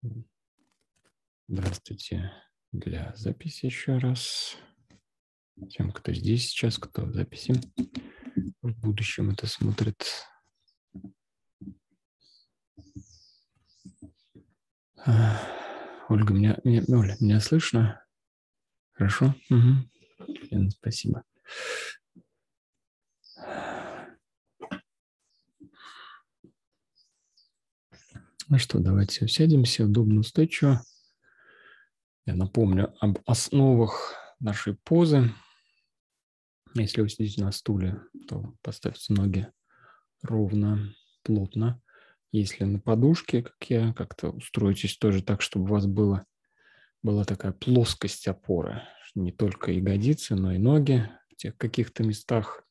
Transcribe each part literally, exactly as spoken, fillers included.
Здравствуйте для записи еще раз. Тем, кто здесь сейчас, кто в записи, в будущем это смотрит. Ольга, меня, меня, Оля, меня слышно? Хорошо? Угу. Лена, спасибо. Ну что, давайте усядемся удобно, устойчиво. Я напомню об основах нашей позы. Если вы сидите на стуле, то поставьте ноги ровно, плотно. Если на подушке, как я, как-то устроитесь тоже так, чтобы у вас было, была такая плоскость опоры. Не только ягодицы, но и ноги в тех каких-то местах,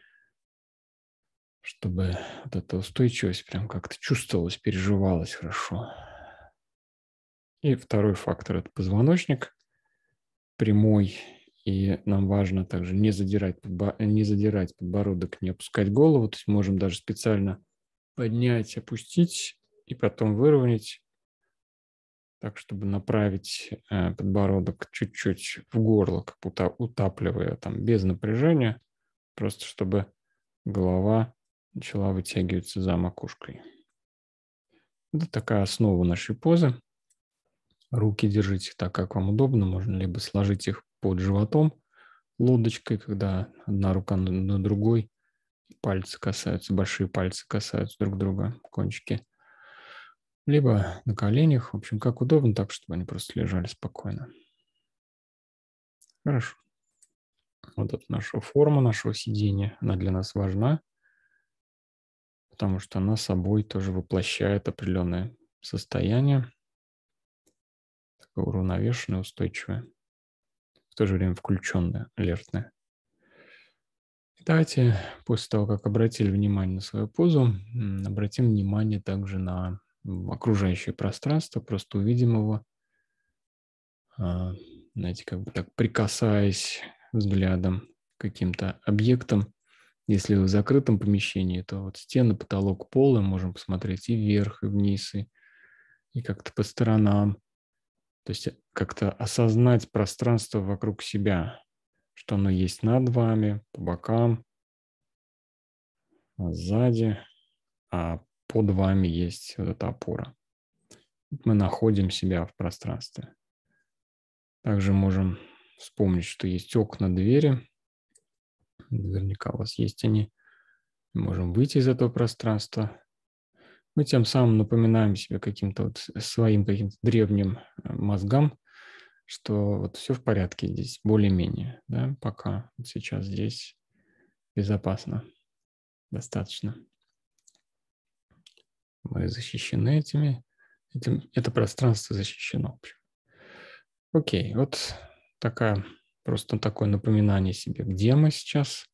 чтобы вот эта устойчивость прям как-то чувствовалась, переживалась хорошо. И второй фактор – это позвоночник прямой. И нам важно также не задирать, не задирать подбородок, не опускать голову. То есть можем даже специально поднять, опустить и потом выровнять, так, чтобы направить э, подбородок чуть-чуть в горло, как будто утапливая там без напряжения, просто чтобы голова начала вытягиваться за макушкой. Это такая основа нашей позы. Руки держите так, как вам удобно. Можно либо сложить их под животом лодочкой, когда одна рука на, на другой, пальцы касаются, большие пальцы касаются друг друга, кончики. Либо на коленях, в общем, как удобно, так, чтобы они просто лежали спокойно. Хорошо. Вот это наша форма нашего сидения, она для нас важна, потому что она собой тоже воплощает определенное состояние, такое уравновешенное, устойчивое, в то же время включенное, алертное. Давайте, после того, как обратили внимание на свою позу, обратим внимание также на окружающее пространство, просто увидим его, знаете, как бы так прикасаясь взглядом к каким-то объектам. Если в закрытом помещении, то вот стены, потолок, пол, мы можем посмотреть и вверх, и вниз, и, и как-то по сторонам. То есть как-то осознать пространство вокруг себя, что оно есть над вами, по бокам, сзади, а под вами есть вот эта опора. Мы находим себя в пространстве. Также можем вспомнить, что есть окна, двери. Наверняка у вас есть они. Можем выйти из этого пространства. Мы тем самым напоминаем себе каким-то вот своим каким-то древним мозгам, что вот все в порядке здесь, более-менее, да, пока вот сейчас здесь безопасно, достаточно. Мы защищены этими, этим, это пространство защищено. Окей, вот такая, просто такое напоминание себе, где мы сейчас.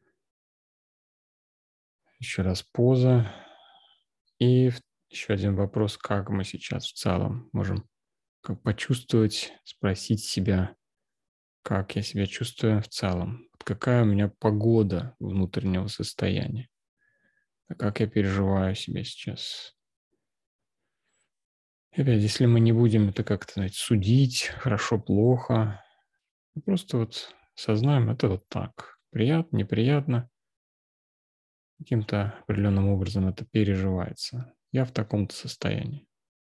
Еще раз поза. И еще один вопрос, как мы сейчас в целом можем как почувствовать, спросить себя, как я себя чувствую в целом, какая у меня погода внутреннего состояния, как я переживаю себя сейчас. Опять, если мы не будем это как-то, знаете, судить, хорошо, плохо, просто вот сознаем, это вот так, приятно, неприятно, каким-то определенным образом это переживается. Я в таком-то состоянии.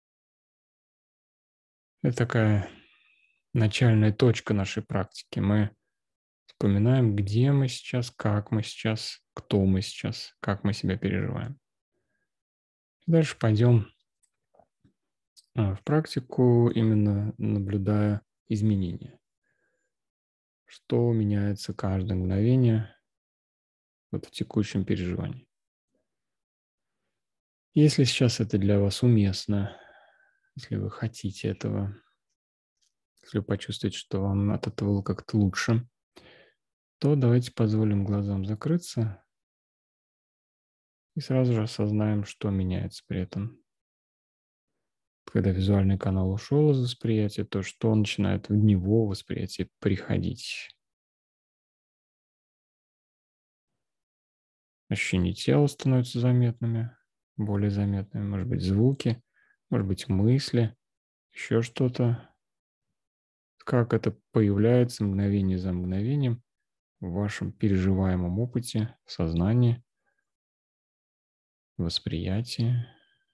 Это такая начальная точка нашей практики. Мы вспоминаем, где мы сейчас, как мы сейчас, кто мы сейчас, как мы себя переживаем. Дальше пойдем в практику, именно наблюдая изменения. Что меняется каждое мгновение вот в текущем переживании. Если сейчас это для вас уместно, если вы хотите этого, если вы почувствуете, что вам от этого как-то лучше, то давайте позволим глазам закрыться и сразу же осознаем, что меняется при этом. Когда визуальный канал ушел из восприятия, то что начинает в него восприятие приходить. Ощущения тела становятся заметными, более заметными, может быть, звуки, может быть, мысли, еще что-то. Как это появляется мгновение за мгновением в вашем переживаемом опыте, сознании, восприятии.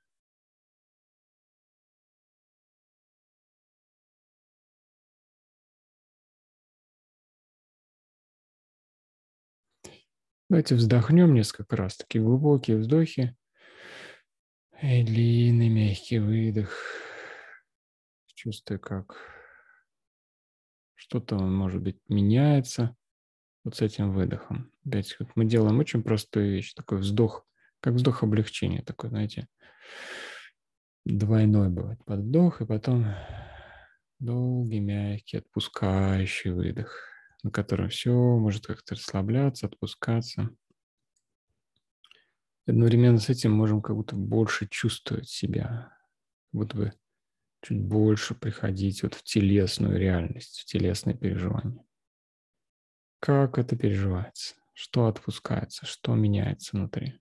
Давайте вздохнем несколько раз. Такие глубокие вздохи и длинный мягкий выдох. Чувствуя, как что-то, может быть, меняется вот с этим выдохом. Опять вот мы делаем очень простую вещь. Такой вздох, как вздох облегчения. Такой, знаете, двойной бывает. Под вдох и потом долгий, мягкий, отпускающий выдох, на котором все может как-то расслабляться, отпускаться. Одновременно с этим можем как будто больше чувствовать себя, как будто бы чуть больше приходить вот в телесную реальность, в телесные переживания. Как это переживается? Что отпускается? Что меняется внутри?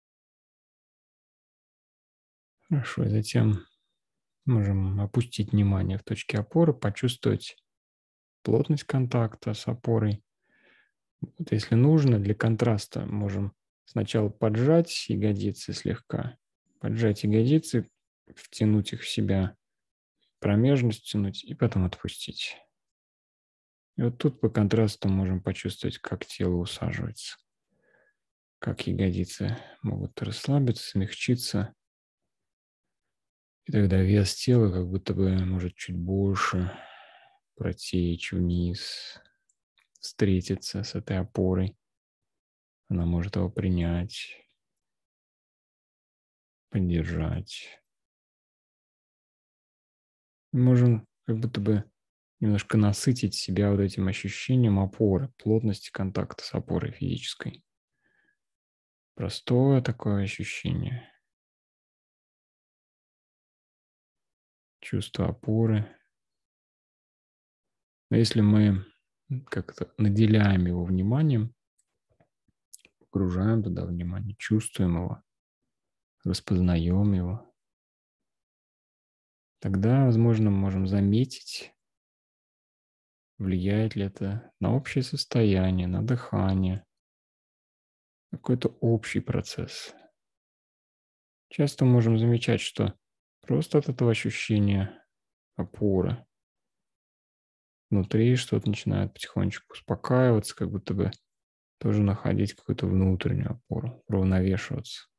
Хорошо, и затем можем опустить внимание в точке опоры, почувствовать плотность контакта с опорой. Вот если нужно, для контраста можем сначала поджать ягодицы слегка, поджать ягодицы, втянуть их в себя, промежность втянуть и потом отпустить. И вот тут по контрасту можем почувствовать, как тело усаживается, как ягодицы могут расслабиться, смягчиться. И тогда вес тела как будто бы может чуть больше протечь вниз, встретиться с этой опорой. Она может его принять, поддержать. Мы можем как будто бы немножко насытить себя вот этим ощущением опоры, плотности контакта с опорой физической. Простое такое ощущение. Чувство опоры. Но если мы как-то наделяем его вниманием, погружаем туда внимание, чувствуем его, распознаем его, тогда, возможно, мы можем заметить, влияет ли это на общее состояние, на дыхание, какой-то общий процесс. Часто можем замечать, что просто от этого ощущения опоры внутри что-то начинает потихонечку успокаиваться, как будто бы тоже находить какую-то внутреннюю опору, равновешиваться.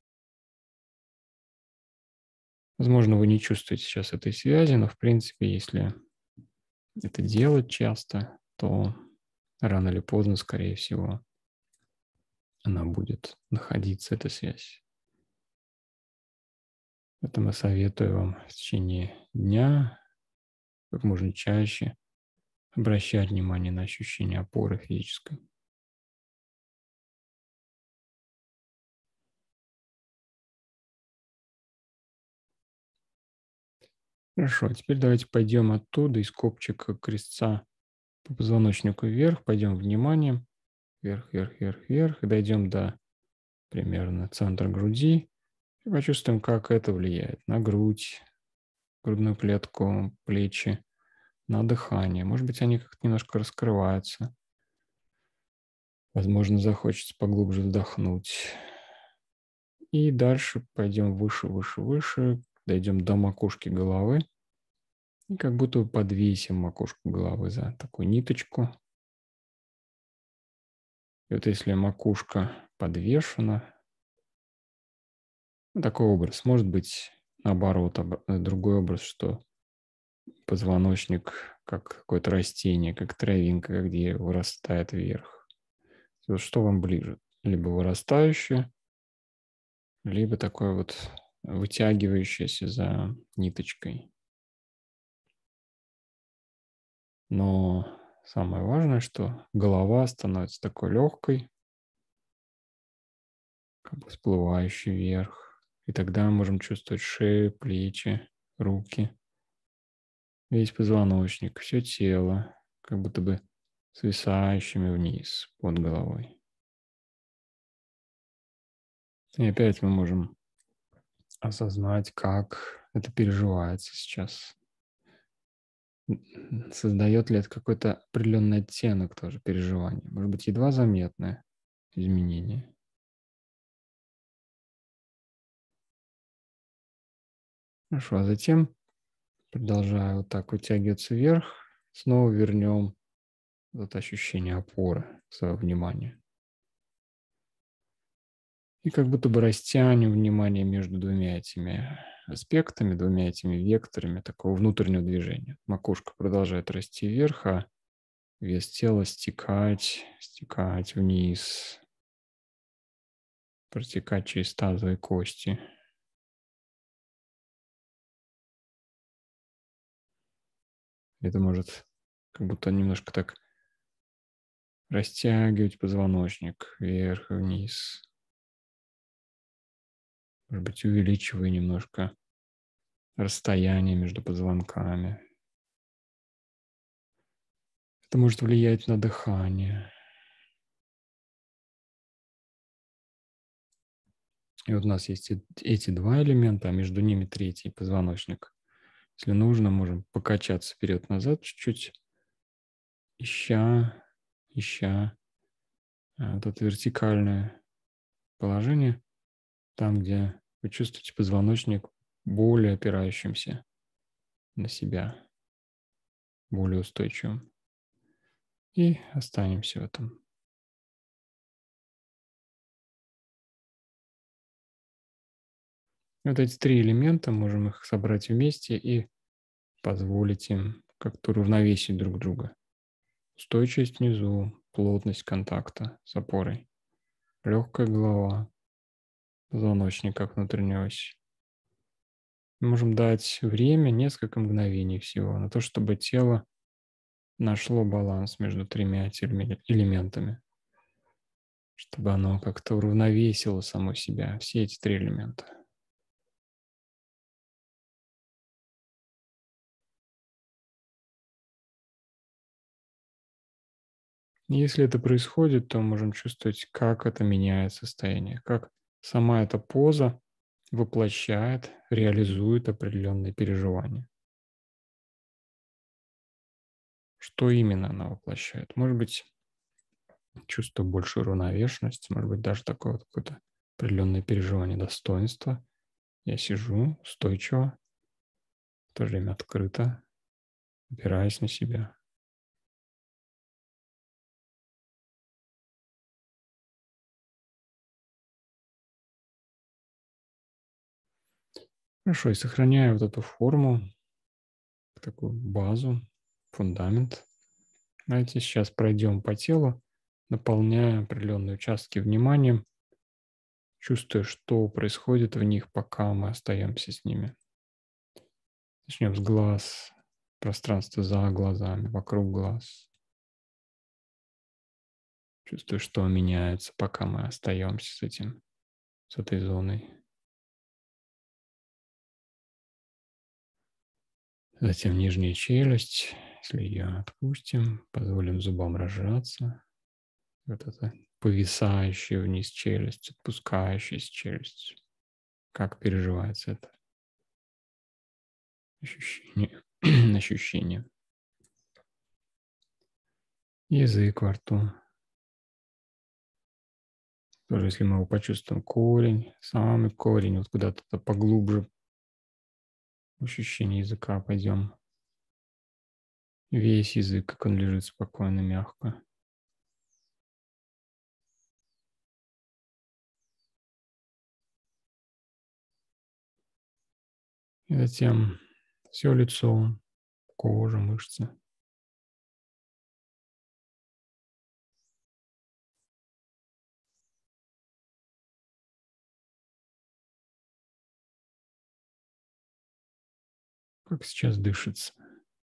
Возможно, вы не чувствуете сейчас этой связи, но, в принципе, если это делать часто, то рано или поздно, скорее всего, она будет находиться, эта связь. Поэтому я советую вам в течение дня как можно чаще обращать внимание на ощущение опоры физической. Хорошо, а теперь давайте пойдем оттуда, из копчика крестца по позвоночнику вверх, пойдем вниманием, вверх, вверх, вверх, вверх, и дойдем до примерно центра груди, и почувствуем, как это влияет на грудь, грудную клетку, плечи, на дыхание. Может быть, они как-то немножко раскрываются. Возможно, захочется поглубже вдохнуть. И дальше пойдем выше, выше, выше, дойдем до макушки головы. И как будто подвесим макушку головы за такую ниточку. И вот если макушка подвешена, ну, такой образ. Может быть, наоборот, другой образ, что позвоночник как какое-то растение, как травинка, как дерево, вырастает вверх. Вот что вам ближе? Либо вырастающее, либо такое вот вытягивающееся за ниточкой. Но самое важное, что голова становится такой легкой, как бы всплывающей вверх. И тогда мы можем чувствовать шею, плечи, руки, весь позвоночник, все тело, как будто бы свисающими вниз под головой. И опять мы можем осознать, как это переживается сейчас. создает ли это какой-то определенный оттенок тоже переживания? Может быть, едва заметное изменение? Хорошо, а затем, продолжая вот так вытягиваться вверх, снова вернем вот ощущение опоры своего внимания. И как будто бы растянем внимание между двумя этими аспектами, двумя этими векторами такого внутреннего движения. Макушка продолжает расти вверх, а вес тела стекать, стекать вниз, протекать через тазовые кости. Это может как будто немножко так растягивать позвоночник вверх и вниз. Может быть, увеличивая немножко расстояние между позвонками. Это может влиять на дыхание. И вот у нас есть эти два элемента, а между ними третий позвоночник. Если нужно, можем покачаться вперед-назад чуть-чуть, ища, ища вот это вертикальное положение, там, где вы чувствуете позвоночник более опирающимся на себя, более устойчивым. И останемся в этом. Вот эти три элемента, можем их собрать вместе и позволить им как-то уравновесить друг друга. Устойчивость внизу, плотность контакта с опорой, легкая голова, позвоночник как внутренняя ось. Мы можем дать время, несколько мгновений всего, на то, чтобы тело нашло баланс между тремя этими элементами, чтобы оно как-то уравновесило само себя, все эти три элемента. Если это происходит, то можем чувствовать, как это меняет состояние, как сама эта поза воплощает, реализует определенные переживания. Что именно она воплощает? Может быть, чувство большей уравновешенности, может быть, даже такое вот какое-то определенное переживание достоинства. Я сижу устойчиво, в то же время открыто, опираясь на себя. Хорошо, и сохраняя вот эту форму, такую базу, фундамент, давайте сейчас пройдем по телу, наполняя определенные участки вниманием, чувствуя, что происходит в них, пока мы остаемся с ними. Начнем с глаз, пространство за глазами, вокруг глаз. Чувствую, что меняется, пока мы остаемся с этим, с этой зоной. Затем нижняя челюсть, если ее отпустим, позволим зубам разжаться. Вот это повисающая вниз челюсть, отпускающаяся челюсть. Как переживается это ощущение? ощущение. Язык во рту. Тоже, если мы его почувствуем, корень, самый корень, вот куда-то поглубже ощущение языка пойдем. Весь язык, как он лежит спокойно, мягко. И затем все лицо, кожа, мышцы. Как сейчас дышится.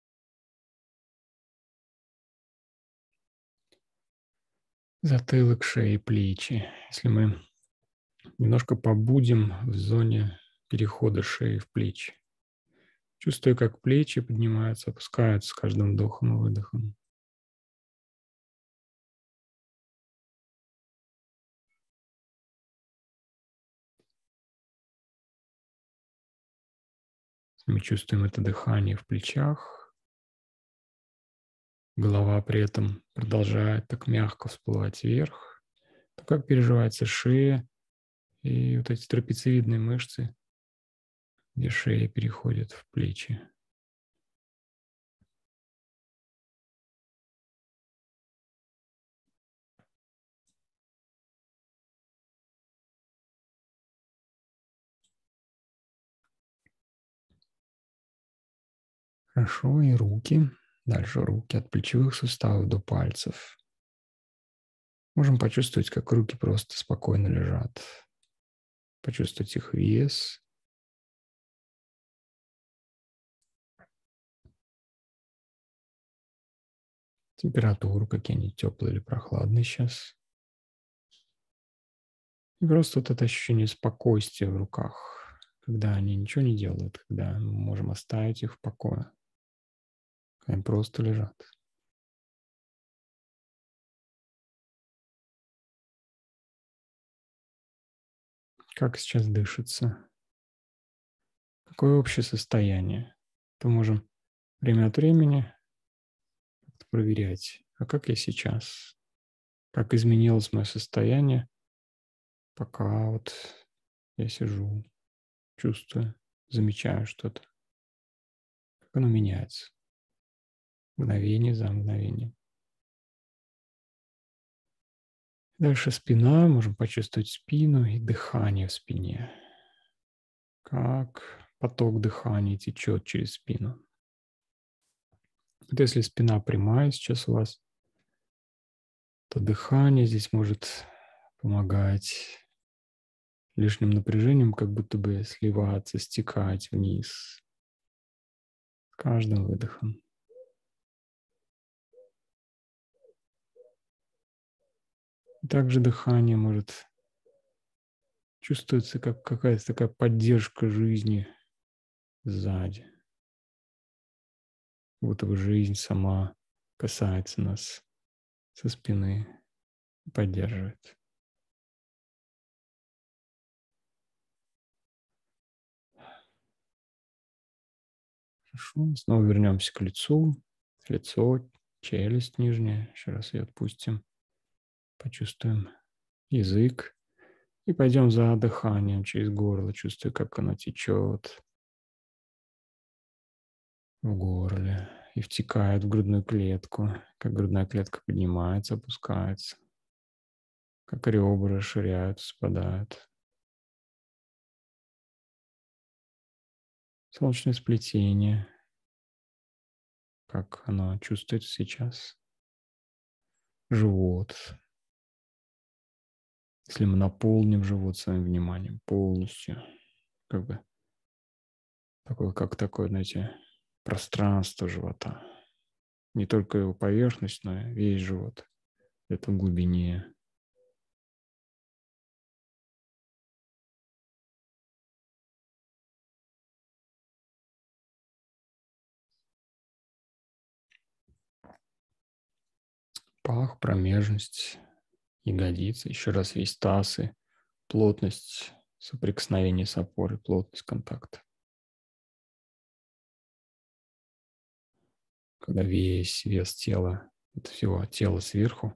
Затылок, шея, плечи. Если мы немножко побудем в зоне перехода шеи в плечи, чувствуя, как плечи поднимаются, опускаются с каждым вдохом и выдохом. Мы чувствуем это дыхание в плечах, голова при этом продолжает так мягко всплывать вверх, то как переживается шея и вот эти трапециевидные мышцы, где шея переходит в плечи. Хорошо, и руки. Дальше руки от плечевых суставов до пальцев. Можем почувствовать, как руки просто спокойно лежат. Почувствовать их вес. Температуру, какие они теплые или прохладные сейчас. И просто вот это ощущение спокойствия в руках, когда они ничего не делают, когда мы можем оставить их в покое, когда они просто лежат. Как сейчас дышится? Какое общее состояние? То можем время от времени проверять, а как я сейчас? Как изменилось мое состояние, пока вот я сижу, чувствую, замечаю что-то. Как оно меняется. Мгновение за мгновением. Дальше спина. Можем почувствовать спину и дыхание в спине. Как поток дыхания течет через спину. Вот если спина прямая сейчас у вас, то дыхание здесь может помогать лишним напряжением, как будто бы сливаться, стекать вниз с каждым выдохом. Также дыхание может чувствуется, как какая-то такая поддержка жизни сзади. Будто бы жизнь сама касается нас со спины и поддерживает. Хорошо. Снова вернемся к лицу. Лицо, челюсть нижняя. Еще раз ее отпустим. Почувствуем язык. И пойдем за дыханием через горло. Чувствуя, как оно течет в горле и втекает в грудную клетку. Как грудная клетка поднимается, опускается. Как ребра расширяются, спадают. Солнечное сплетение. Как оно чувствуется сейчас. Живот. Если мы наполним живот своим вниманием полностью, как бы такое, как такое, знаете, пространство живота. Не только его поверхность, но и весь живот. Это в глубине. Пах, промежность, ягодицы. Еще раз весь таз и плотность соприкосновения с опорой, плотность контакта. Когда весь вес тела, от всего тела сверху,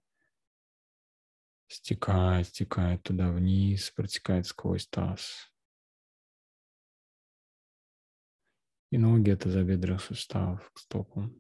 стекает, стекает туда вниз, протекает сквозь таз. И ноги – это тазобедренный сустав к стопам.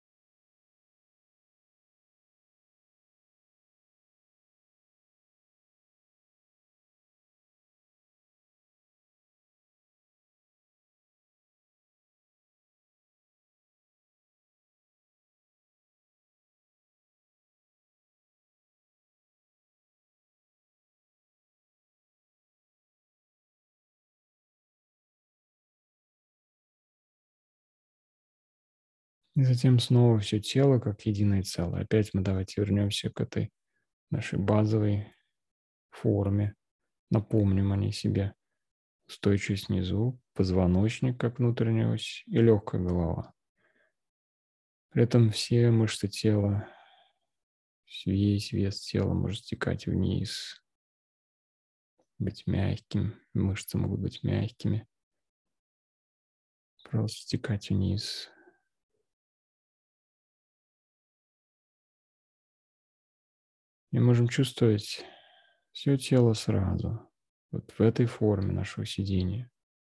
И затем снова все тело как единое целое. Опять мы давайте вернемся к этой нашей базовой форме. Напомним о ней себе. Устойчивость внизу, позвоночник как внутренняя ось и легкая голова. При этом все мышцы тела, весь вес тела может стекать вниз, быть мягким. Мышцы могут быть мягкими. Просто стекать вниз. И можем чувствовать все тело сразу, вот в этой форме нашего сидения.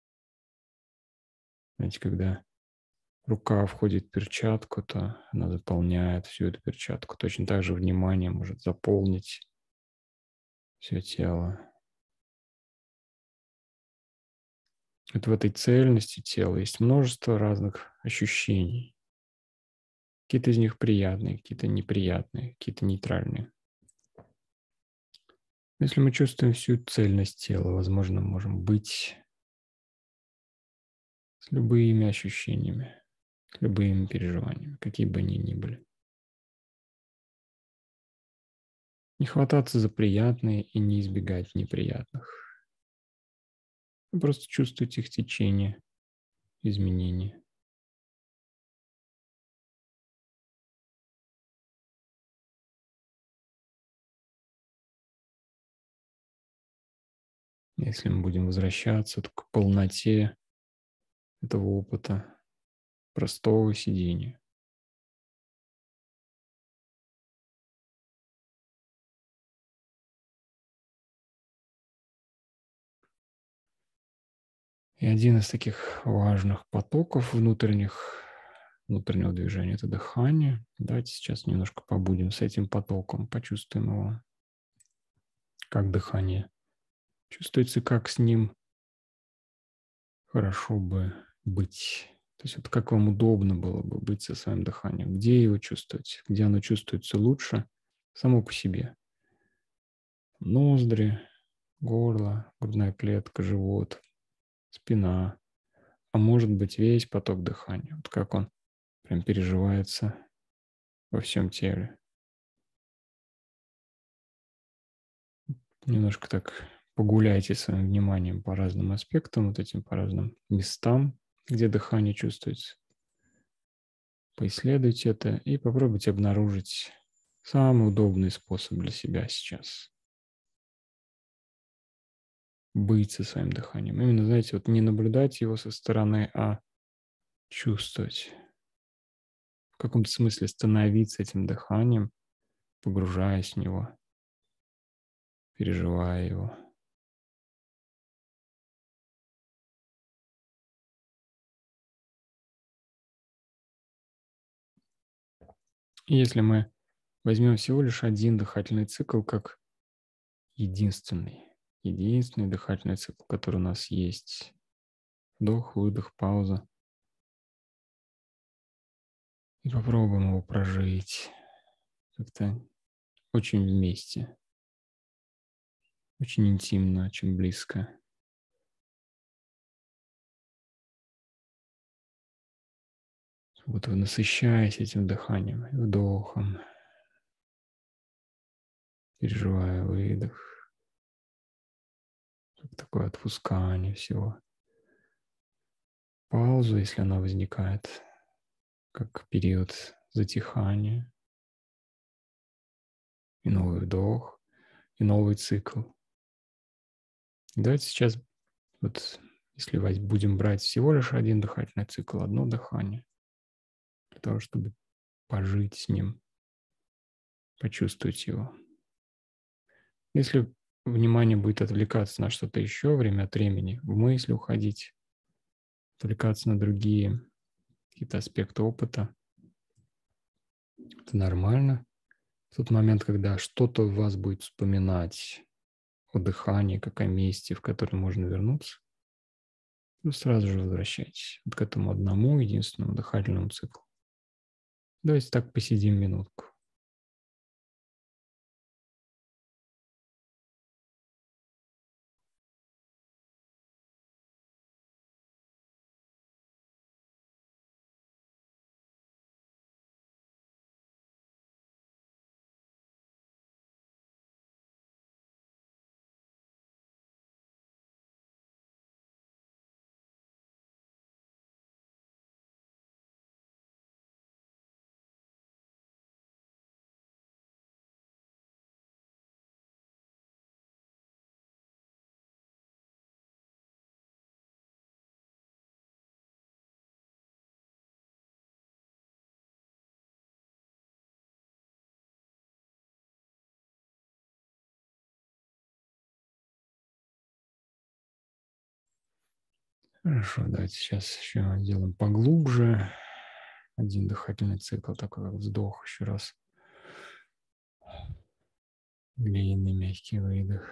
Знаете, когда рука входит в перчатку, то она заполняет всю эту перчатку. Точно так же внимание может заполнить все тело. Вот в этой цельности тела есть множество разных ощущений. Какие-то из них приятные, какие-то неприятные, какие-то нейтральные. Если мы чувствуем всю цельность тела, возможно, можем быть с любыми ощущениями, с любыми переживаниями, какие бы они ни были. Не хвататься за приятные и не избегать неприятных. Вы просто чувствуйте их течение, изменения. Если мы будем возвращаться к полноте этого опыта простого сидения. И один из таких важных потоков внутренних, внутреннего движения – это дыхание. Давайте сейчас немножко побудем с этим потоком, почувствуем его, как дыхание чувствуется, как с ним хорошо бы быть. То есть вот как вам удобно было бы быть со своим дыханием, где его чувствовать, где оно чувствуется лучше само по себе. Ноздри, горло, грудная клетка, живот, спина, а может быть весь поток дыхания. Вот как он прям переживается во всем теле. Немножко так погуляйте своим вниманием по разным аспектам, вот этим по разным местам, где дыхание чувствуется. Поисследуйте это и попробуйте обнаружить самый удобный способ для себя сейчас. Быть со своим дыханием. Именно, знаете, вот не наблюдать его со стороны, а чувствовать. В каком-то смысле становиться этим дыханием, погружаясь в него, переживая его. И если мы возьмем всего лишь один дыхательный цикл как единственный, единственный дыхательный цикл, который у нас есть. Вдох, выдох, пауза. И попробуем его прожить как-то очень вместе, очень интимно, очень близко. Вот вы насыщаясь этим дыханием, вдохом, переживая выдох, как такое отпускание всего. Паузу, если она возникает, как период затихания, и новый вдох, и новый цикл. Давайте сейчас, вот если будем брать всего лишь один дыхательный цикл, одно дыхание, для того, чтобы пожить с ним, почувствовать его. Если внимание будет отвлекаться на что-то еще время от времени, в мысли уходить, отвлекаться на другие какие-то аспекты опыта, это нормально. В тот момент, когда что-то в вас будет вспоминать о дыхании, как о месте, в которое можно вернуться, вы сразу же возвращайтесь вот к этому одному единственному дыхательному циклу. Давайте так посидим минутку. Хорошо, давайте сейчас еще делаем поглубже. Один дыхательный цикл, такой как вздох еще раз. Длинный мягкий выдох.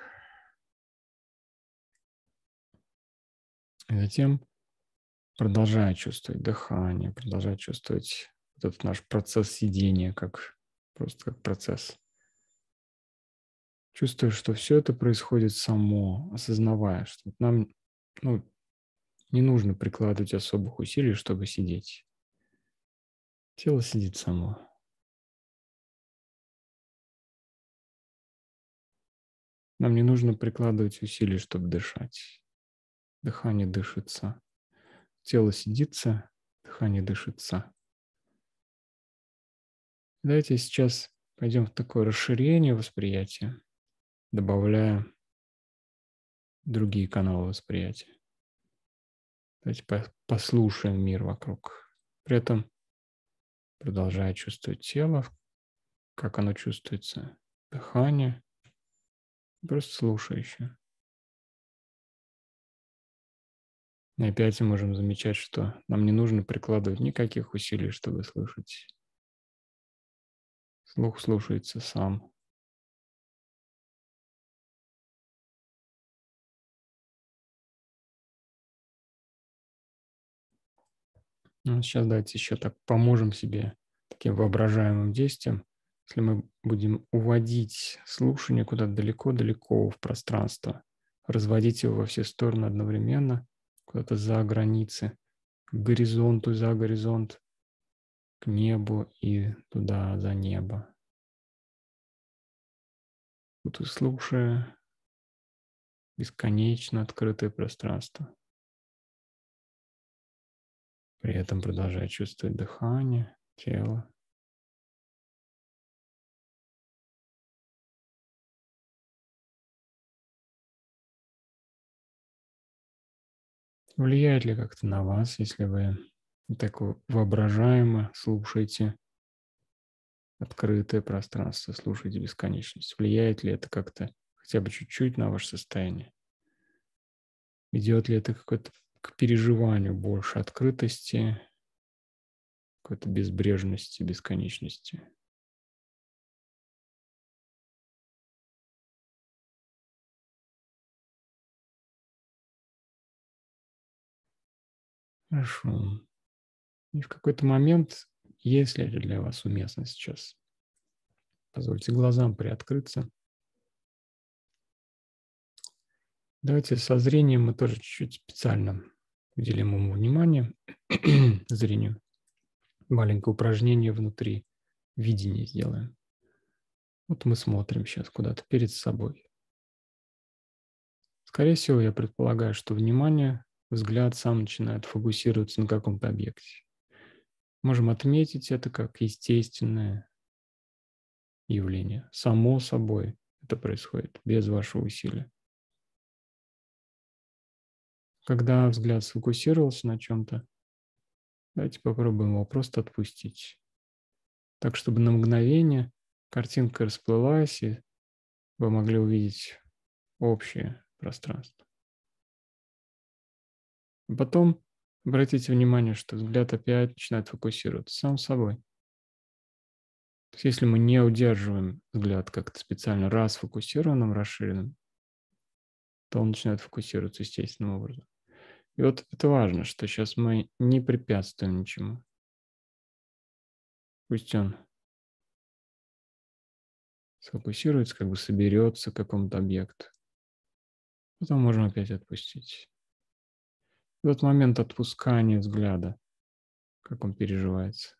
И затем, продолжая чувствовать дыхание, продолжая чувствовать вот этот наш процесс сидения, как просто как процесс. Чувствуя, что все это происходит само, осознавая, что нам ну, не нужно прикладывать особых усилий, чтобы сидеть. Тело сидит само. Нам не нужно прикладывать усилий, чтобы дышать. Дыхание дышится. Тело сидится, дыхание дышится. Давайте сейчас пойдем в такое расширение восприятия, добавляя другие каналы восприятия. Давайте послушаем мир вокруг. При этом продолжая чувствовать тело, как оно чувствуется, дыхание, просто слушай еще. И опять мы можем замечать, что нам не нужно прикладывать никаких усилий, чтобы слышать. Слух слушается сам. Ну, сейчас давайте еще так поможем себе таким воображаемым действием. Если мы будем уводить слушание куда-то далеко-далеко в пространство, разводить его во все стороны одновременно, куда-то за границы, к горизонту, за горизонт, к небу и туда, за небо. Тут и слушая бесконечно открытое пространство. При этом продолжая чувствовать дыхание, тело. Влияет ли как-то на вас, если вы так воображаемо слушаете открытое пространство, слушаете бесконечность? Влияет ли это как-то хотя бы чуть-чуть на ваше состояние? Ведет ли это какое-то к переживанию больше открытости, какой-то безбрежности, бесконечности? Хорошо. И в какой-то момент, если это для вас уместно сейчас, позвольте глазам приоткрыться. Давайте со зрением мы тоже чуть-чуть специально уделим ему внимание, зрению. Маленькое упражнение внутри видения сделаем. Вот мы смотрим сейчас куда-то перед собой. Скорее всего, я предполагаю, что внимание, взгляд сам начинает фокусироваться на каком-то объекте. Можем отметить это как естественное явление. Само собой это происходит, без вашего усилия. Когда взгляд сфокусировался на чем-то, давайте попробуем его просто отпустить. Так, чтобы на мгновение картинка расплылась, и вы могли увидеть общее пространство. А потом обратите внимание, что взгляд опять начинает фокусироваться сам собой. То есть если мы не удерживаем взгляд как-то специально расфокусированным, расширенным, то он начинает фокусироваться естественным образом. И вот это важно, что сейчас мы не препятствуем ничему. Пусть он сфокусируется, как бы соберется к какому-то объекту. Потом можем опять отпустить. И вот момент отпускания взгляда, как он переживается.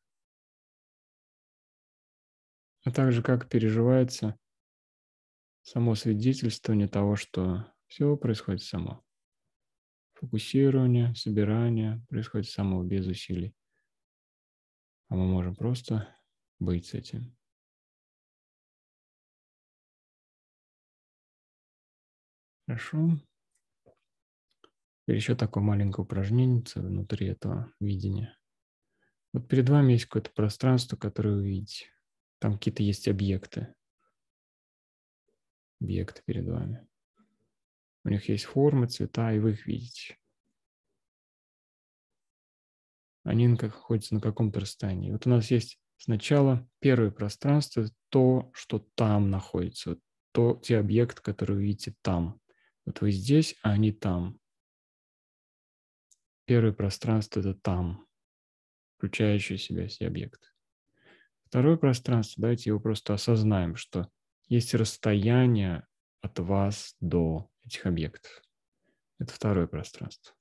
А также как переживается само свидетельствование того, что все происходит само. Фокусирование, собирание происходит само, без усилий. А мы можем просто быть с этим. Хорошо. Теперь еще такое маленькое упражнение внутри этого видения. Вот перед вами есть какое-то пространство, которое вы видите. Там какие-то есть объекты. Объекты перед вами. У них есть формы, цвета, и вы их видите. они находятся на каком-то расстоянии. Вот у нас есть сначала первое пространство, то, что там находится, то, те объекты, которые вы видите там. Вот вы здесь, а они там. Первое пространство – это там, включающее в себя все объекты. Второе пространство, давайте его просто осознаем, что есть расстояние от вас до этих объектов. Это второе пространство.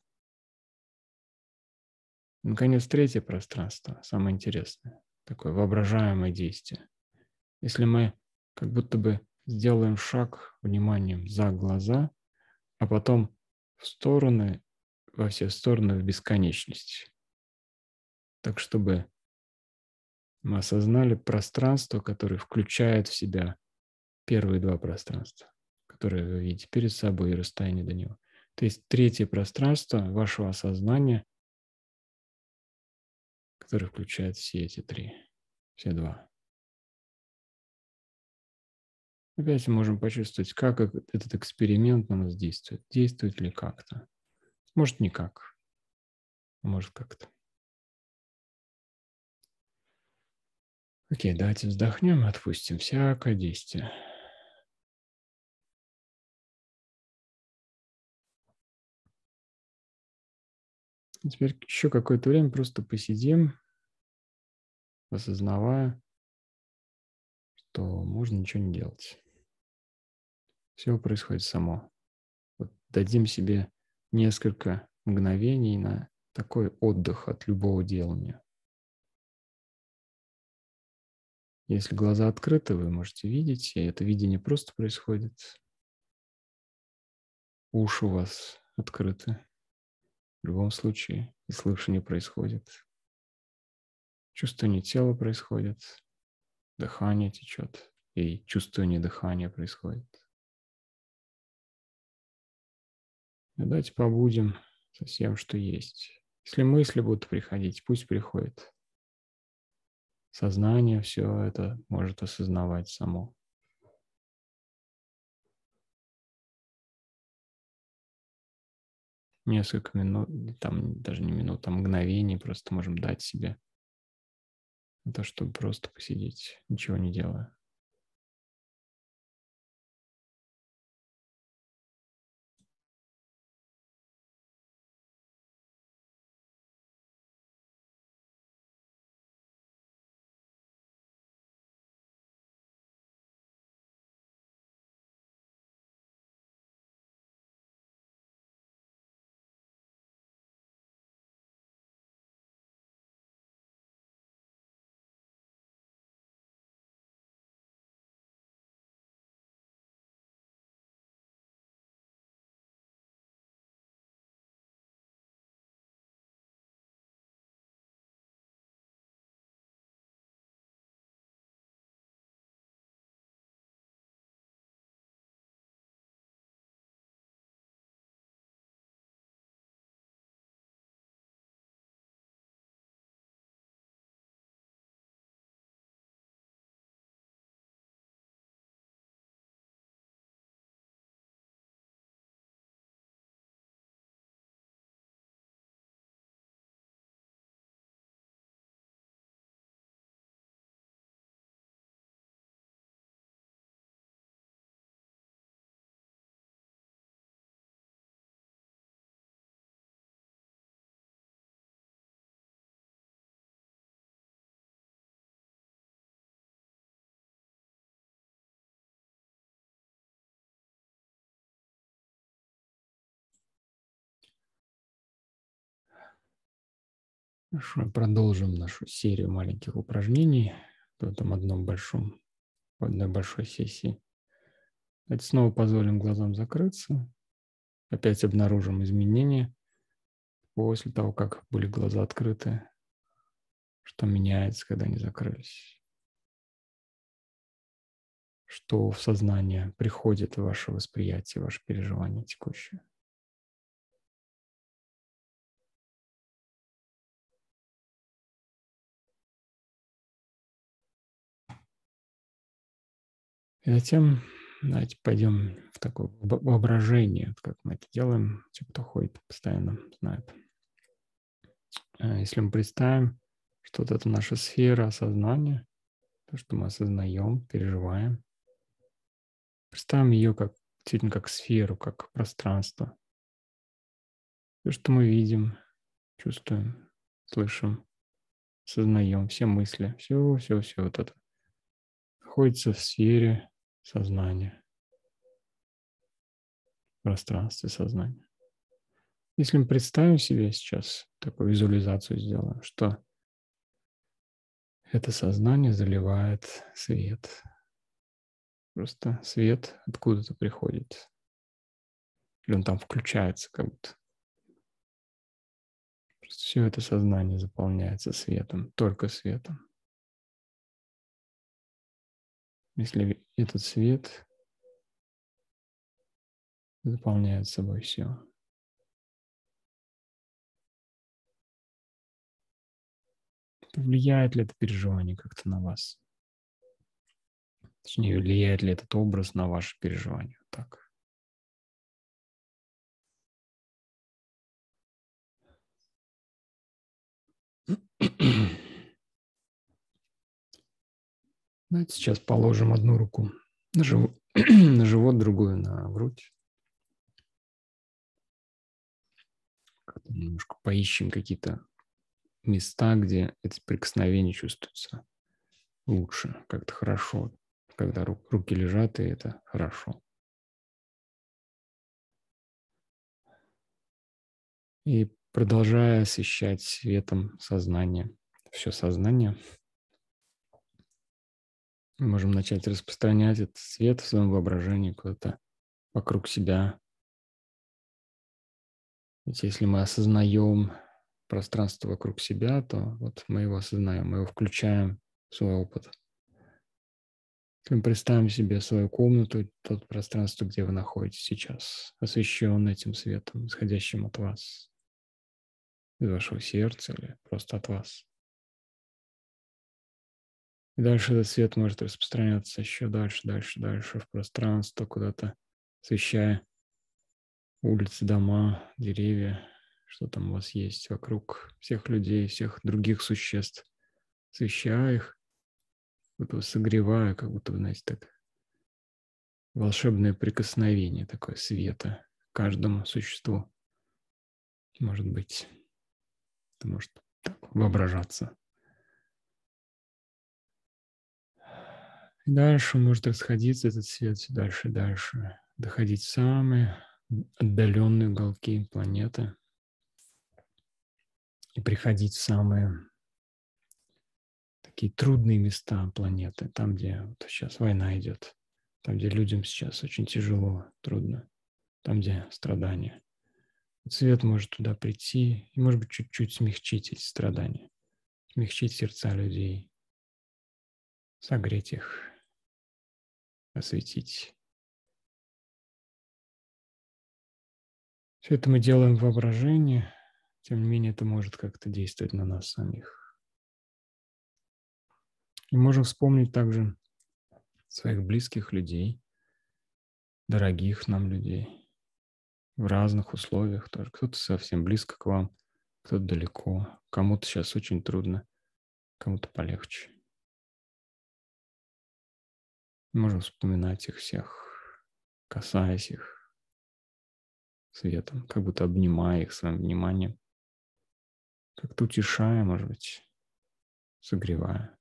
Наконец, третье пространство, самое интересное, такое воображаемое действие. Если мы как будто бы сделаем шаг вниманием за глаза, а потом в стороны, во все стороны в бесконечность. Так, чтобы мы осознали пространство, которое включает в себя первые два пространства, которые вы видите перед собой и расстояние до него. То есть третье пространство вашего осознания, которое включает все эти три, все два. Опять мы можем почувствовать, как этот эксперимент на нас действует. Действует ли как-то? Может, никак. Может, как-то. Окей, давайте вздохнем и отпустим всякое действие. И теперь еще какое-то время просто посидим, осознавая, что можно ничего не делать. Все происходит само. Вот дадим себе несколько мгновений на такой отдых от любого делания. Если глаза открыты, вы можете видеть, и это видение просто происходит. Уши у вас открыты. В любом случае, и слышание происходит. Чувствование тела происходит. Дыхание течет, и чувствование дыхания происходит. И давайте побудем со всем, что есть. Если мысли будут приходить, пусть приходят. Сознание все это может осознавать само. Несколько минут, там даже не минут, а мгновений просто можем дать себе на то, чтобы просто посидеть, ничего не делая. Хорошо, продолжим нашу серию маленьких упражнений в этом одном большом, в одной большой сессии. Давайте снова позволим глазам закрыться. Опять обнаружим изменения после того, как были глаза открыты. Что меняется, когда они закрылись? Что в сознание приходит в ваше восприятие, ваше переживание текущее? И затем давайте пойдем в такое воображение, как мы это делаем. Те, кто ходит постоянно, знают. Если мы представим, что вот это наша сфера осознания, то, что мы осознаем, переживаем, представим ее как, действительно как сферу, как пространство. Все, что мы видим, чувствуем, слышим, осознаем, все мысли, все, все, все вот это находится в сфере сознания, в пространстве сознания. Если мы представим себе сейчас, такую визуализацию сделаем, что это сознание заливает свет. Просто свет откуда-то приходит. Или он там включается как будто. Просто все это сознание заполняется светом, только светом. Если этот свет заполняет собой все. Влияет ли это переживание как-то на вас? Точнее, влияет ли этот образ на ваше переживание? Так. Давайте сейчас положим одну руку на живот, на живот, другую на грудь. Как-то немножко поищем какие-то места, где это прикосновение чувствуется лучше, как-то хорошо, когда ру- руки лежат, и это хорошо. И продолжая освещать светом сознание, все сознание, мы можем начать распространять этот свет в своем воображении куда-то вокруг себя. Ведь если мы осознаем пространство вокруг себя, то вот мы его осознаем, мы его включаем в свой опыт. Если мы представим себе свою комнату, то пространство, где вы находитесь сейчас, освещенное этим светом, исходящим от вас, из вашего сердца или просто от вас. И дальше этот свет может распространяться еще дальше, дальше, дальше в пространство, куда-то освещая улицы, дома, деревья, что там у вас есть вокруг, всех людей, всех других существ, освещая их, будто бы согревая, как будто, вы знаете, так волшебное прикосновение такое света к каждому существу. Может быть, это может так воображаться. И дальше может расходиться этот свет все дальше и дальше, доходить в самые отдаленные уголки планеты и приходить в самые такие трудные места планеты, там, где вот сейчас война идет, там, где людям сейчас очень тяжело, трудно, там, где страдания. Свет может туда прийти и, может быть, чуть-чуть смягчить эти страдания, смягчить сердца людей, согреть их, осветить. Все это мы делаем в воображении, тем не менее это может как-то действовать на нас самих. И можем вспомнить также своих близких людей, дорогих нам людей, в разных условиях тоже. Кто-то совсем близко к вам, кто-то далеко, кому-то сейчас очень трудно, кому-то полегче. Можем вспоминать их всех, касаясь их светом, как будто обнимая их своим вниманием, как-то утешая, может быть, согревая.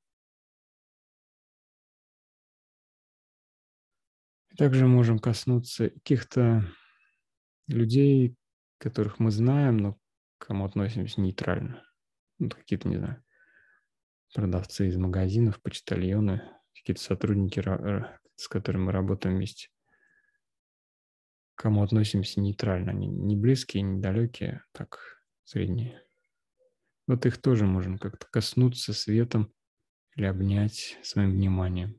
И также можем коснуться каких-то людей, которых мы знаем, но к кому относимся нейтрально. Ну, какие-то, не знаю, продавцы из магазинов, почтальоны, какие-то сотрудники, с которыми мы работаем вместе. К кому относимся нейтрально. Они не близкие, не далекие, так, средние. Вот их тоже можем как-то коснуться светом или обнять своим вниманием.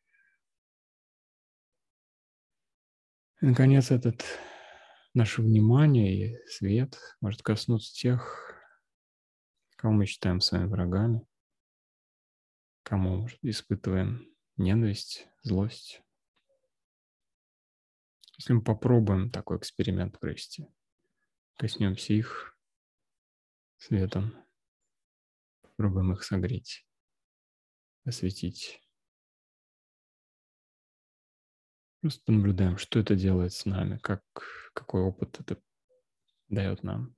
И, наконец, этот наше внимание и свет может коснуться тех, кого мы считаем своими врагами, кому, может, испытываем ненависть, злость. Если мы попробуем такой эксперимент провести, коснемся их светом, Пробуем их согреть, осветить. Просто наблюдаем, что это делает с нами, как, какой опыт это дает нам.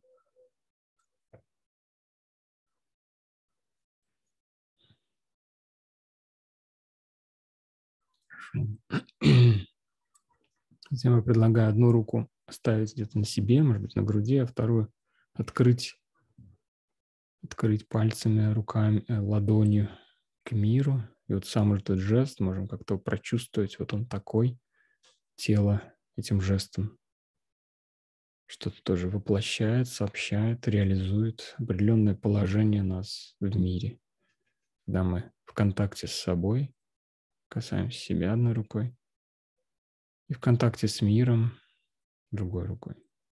Затем я предлагаю одну руку оставить где-то на себе, может быть, на груди, а вторую открыть, открыть пальцами, руками, ладонью к миру. И вот сам этот жест можем как-то прочувствовать, вот он такой, тело этим жестом что-то тоже воплощает, сообщает, реализует определенное положение нас в мире. Когда мы в контакте с собой, касаемся себя одной рукой, и в контакте с миром другой рукой.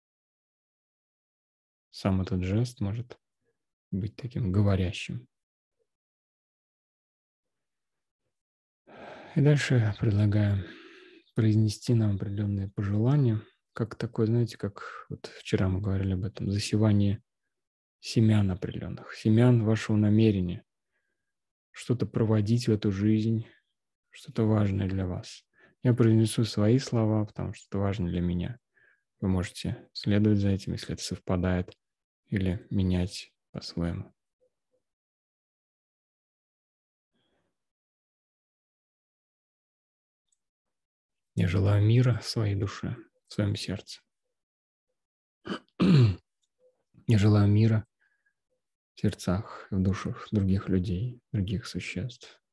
Сам этот жест может быть таким говорящим. И дальше предлагаю произнести нам определенные пожелания, как такое, знаете, как вот вчера мы говорили об этом, засевание семян определенных, семян вашего намерения, что-то проводить в эту жизнь, что-то важное для вас. Я произнесу свои слова, потому что это важно для меня. Вы можете следовать за этим, если это совпадает, или менять по-своему. Я желаю мира в своей душе, в своем сердце. Я желаю мира в сердцах, в душах других людей, других существ.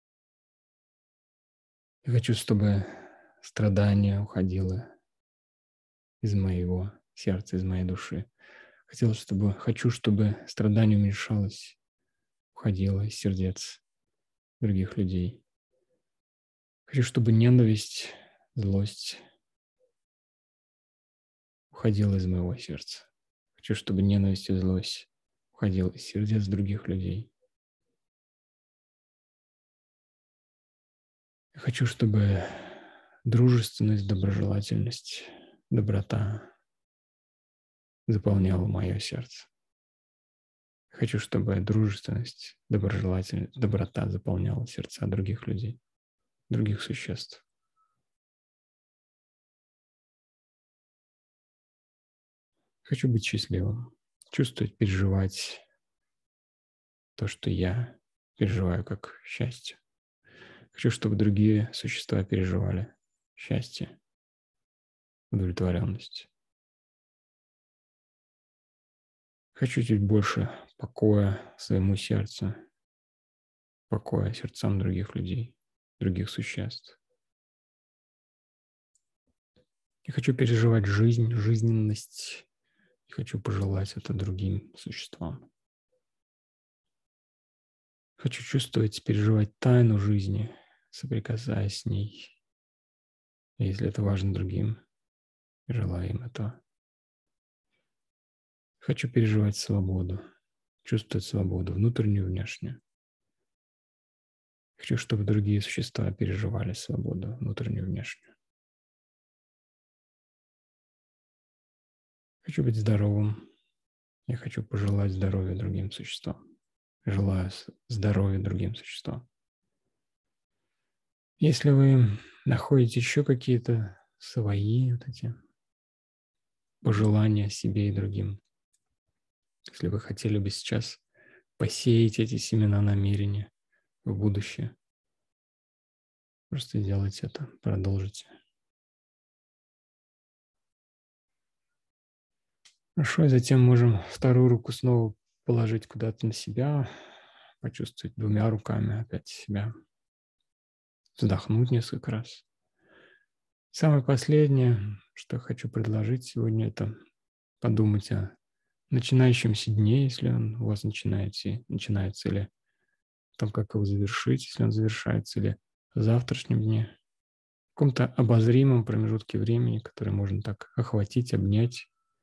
Я хочу, чтобы страдание уходило из моего сердца, из моей души. Хотел, чтобы, хочу, чтобы страдание уменьшалось, уходило из сердец других людей. Хочу, чтобы ненависть, злость уходила из моего сердца. Хочу, чтобы ненависть и злость уходила из сердец других людей. Я хочу, чтобы дружественность, доброжелательность, доброта заполняла мое сердце. Я хочу, чтобы дружественность, доброжелательность, доброта заполняла сердца других людей, других существ. Хочу быть счастливым, чувствовать, переживать то, что я переживаю как счастье. Хочу, чтобы другие существа переживали счастье, удовлетворенность. Хочу чуть больше покоя своему сердцу, покоя сердцам других людей, других существ. Я хочу переживать жизнь, жизненность. И хочу пожелать это другим существам. Хочу чувствовать, переживать тайну жизни, соприкасаясь с ней. И если это важно другим, желаю им этого. Хочу переживать свободу, чувствовать свободу, внутреннюю и внешнюю. Хочу, чтобы другие существа переживали свободу, внутреннюю и внешнюю. Хочу быть здоровым. Я хочу пожелать здоровья другим существам. Желаю здоровья другим существам. Если вы находите еще какие-то свои вот эти пожелания себе и другим, если вы хотели бы сейчас посеять эти семена намерения в будущее, просто делайте это, продолжите. Хорошо, и затем можем вторую руку снова положить куда-то на себя, почувствовать двумя руками опять себя, вздохнуть несколько раз. Самое последнее, что я хочу предложить сегодня, это подумать о начинающемся дне, если он у вас начинается, начинается, или о том, как его завершить, если он завершается, или о завтрашнем дне, в каком-то обозримом промежутке времени, который можно так охватить, обнять,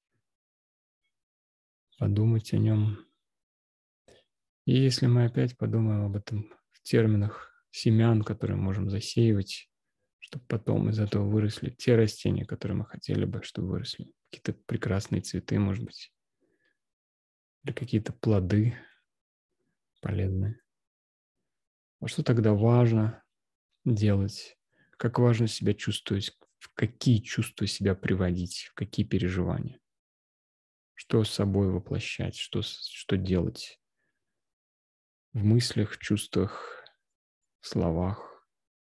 подумать о нем. И если мы опять подумаем об этом в терминах семян, которые можем засеивать, чтобы потом из этого выросли те растения, которые мы хотели бы, чтобы выросли. Какие-то прекрасные цветы, может быть, или какие-то плоды, полезны. А что тогда важно делать? Как важно себя чувствовать? В какие чувства себя приводить? В какие переживания? Что с собой воплощать? Что, что делать в мыслях, чувствах, словах,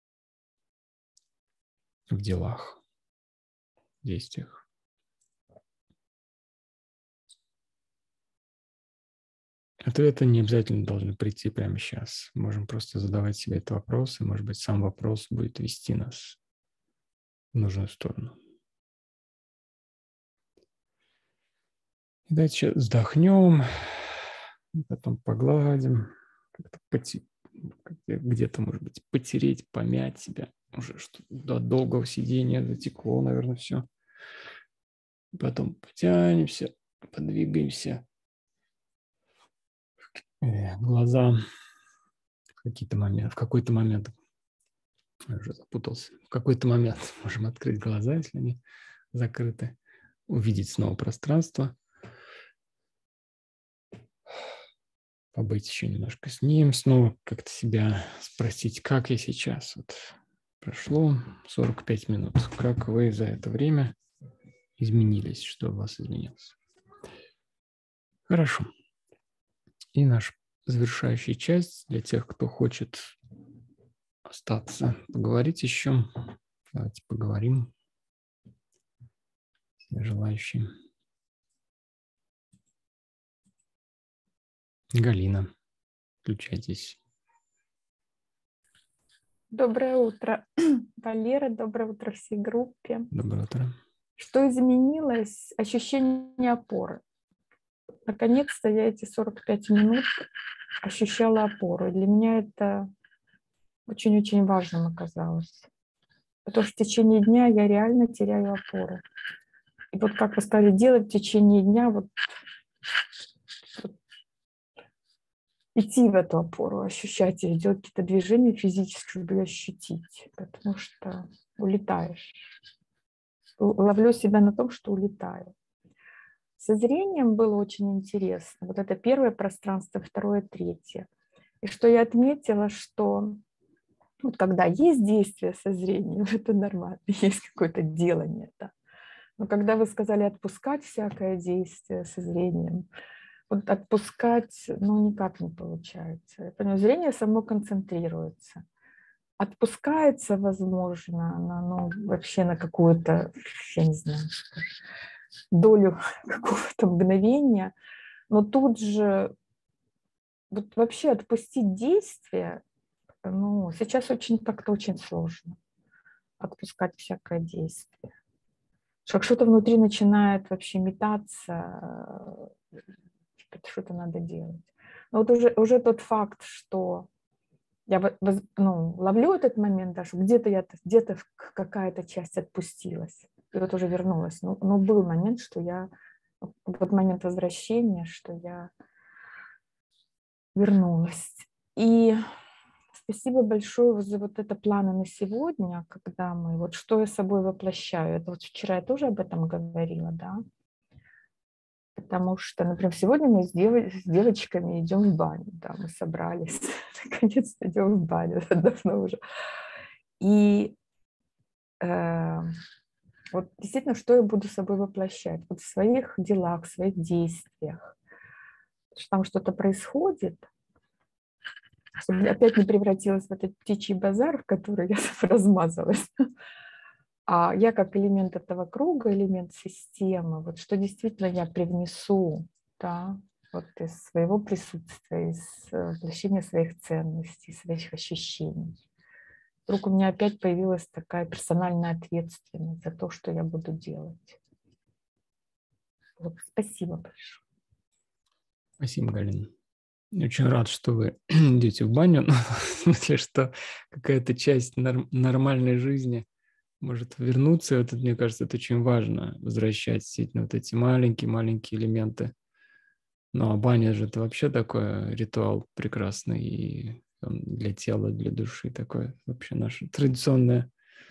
в делах, действиях? Ответы не обязательно должны прийти прямо сейчас. Можем просто задавать себе этот вопрос, и, может быть, сам вопрос будет вести нас в нужную сторону. И давайте сейчас вздохнем, потом погладим, как-то поте... где-то, может быть, потереть, помять себя. Уже что до долгого сидения затекло, наверное, все. Потом потянемся, подвигаемся. Глаза в какие-то моменты, в какой-то момент, я уже запутался, в какой-то момент можем открыть глаза, если они закрыты, увидеть снова пространство, побыть еще немножко с ним, снова как-то себя спросить, как я сейчас. Вот прошло сорок пять минут. Как вы за это время изменились? Что у вас изменилось? Хорошо. И наша завершающая часть для тех, кто хочет остаться, поговорить еще. Давайте поговорим. Все желающие. Галина, включайтесь. Доброе утро, Валера. Доброе утро всей группе. Доброе утро. Что изменилось? Ощущение опоры. Наконец-то я эти сорок пять минут ощущала опору. Для меня это очень-очень важным оказалось. Потому что в течение дня я реально теряю опору. И вот как вы сказали, делать в течение дня, вот, вот идти в эту опору, ощущать ее, делать какие-то движения физические, чтобы ее ощутить. Потому что улетаешь. Ловлю себя на том, что улетаю. Со зрением было очень интересно. Вот это первое пространство, второе, третье. И что я отметила, что вот когда есть действие со зрением, это нормально, есть какое-то делание. Да. Но когда вы сказали отпускать всякое действие со зрением, вот отпускать, ну, никак не получается. Я понимаю, зрение само концентрируется. Отпускается, возможно, на, ну, вообще на какую-то, я не знаю, долю какого-то мгновения, но тут же вот вообще отпустить действие, ну, сейчас очень как-то очень сложно отпускать всякое действие. Как что-то внутри начинает вообще метаться, что-то надо делать. Но вот уже, уже тот факт, что я ну, ловлю этот момент, да, что где-то я где-то какая-то часть отпустилась, и вот уже вернулась. Но, но был момент, что я, вот момент возвращения, что я вернулась. И спасибо большое за вот это планы на сегодня, когда мы, вот что я собой воплощаю. Это вот вчера я тоже об этом говорила, да. Потому что, например, сегодня мы с, дев... с девочками идем в баню, да, мы собрались, наконец-то идем в баню, давно уже. И э, вот действительно, что я буду собой воплощать? Вот в своих делах, в своих действиях. Что там что-то происходит, чтобы опять не превратилась в этот птичий базар, в который я размазалась. А я как элемент этого круга, элемент системы, вот что действительно я привнесу, да, вот из своего присутствия, из воплощения своих ценностей, своих ощущений. Вдруг у меня опять появилась такая персональная ответственность за то, что я буду делать. Вот, спасибо большое. Спасибо, Галина. Очень рад, что вы идете в баню, в смысле, что какая-то часть норм- нормальной жизни может вернуться. Это, мне кажется, это очень важно, возвращать действительно вот эти маленькие-маленькие элементы. Ну, а баня же это вообще такой ритуал прекрасный и для тела, для души такое вообще наша традиционная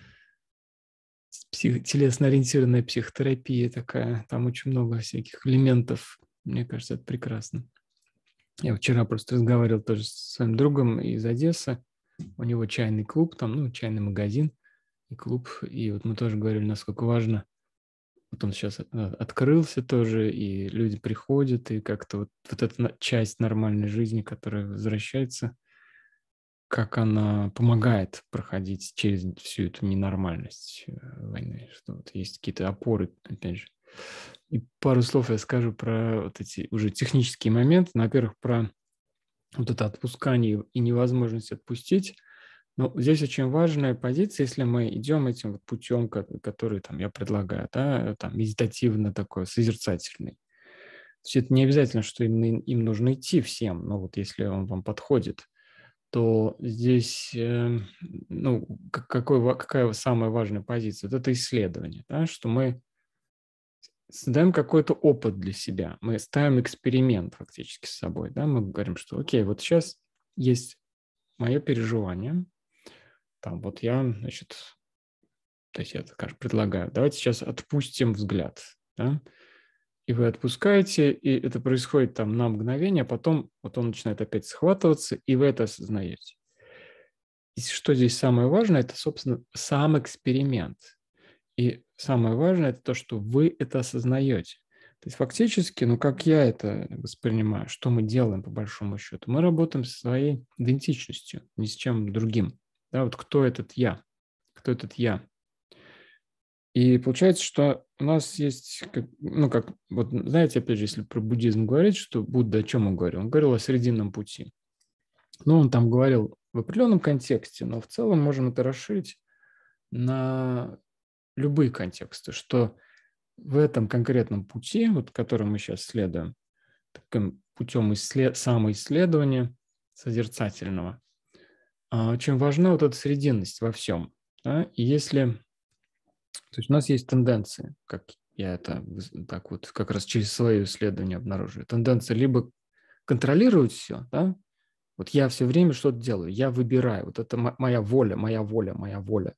псих, телесно-ориентированная психотерапия такая. Там очень много всяких элементов. Мне кажется, это прекрасно. Я вчера просто разговаривал тоже с своим другом из Одессы. У него чайный клуб, там, ну, чайный магазин и клуб. И вот мы тоже говорили, насколько важно. Вот он сейчас открылся тоже, и люди приходят, и как-то вот, вот эта часть нормальной жизни, которая возвращается, как она помогает проходить через всю эту ненормальность войны, что вот есть какие-то опоры, опять же. И пару слов я скажу про вот эти уже технические моменты. Во-первых, про вот это отпускание и невозможность отпустить. Но здесь очень важная позиция, если мы идем этим вот путем, который там, я предлагаю, да, там, медитативно такой, созерцательный. То есть это не обязательно, что им, им нужно идти всем, но вот если он вам подходит, то здесь, э, ну, какой, какая самая важная позиция? Вот это исследование, да, что мы создаем какой-то опыт для себя, мы ставим эксперимент фактически с собой, да, мы говорим, что окей, вот сейчас есть мое переживание, там вот я, значит, то есть я, скажем, предлагаю, давайте сейчас отпустим взгляд, да, и вы отпускаете, и это происходит там на мгновение, а потом вот он начинает опять схватываться, и вы это осознаете. И что здесь самое важное, это, собственно, сам эксперимент. И самое важное, это то, что вы это осознаете. То есть фактически, ну как я это воспринимаю, что мы делаем по большому счету? Мы работаем со своей идентичностью, ни с чем другим. Да, вот кто этот я? Кто этот я? И получается, что у нас есть, ну как, вот знаете, опять же, если про буддизм говорить, что Будда о чем он говорил? Он говорил о срединном пути. Ну, он там говорил в определенном контексте, но в целом можем это расширить на любые контексты, что в этом конкретном пути, вот, который мы сейчас следуем, таким путем исслед... самоисследования созерцательного, очень важна вот эта срединность во всем. Да? И если... То есть у нас есть тенденции, как я это так вот как раз через свое исследование обнаруживаю. Тенденция либо контролировать все, да, вот я все время что-то делаю, я выбираю, вот это моя воля, моя воля, моя воля.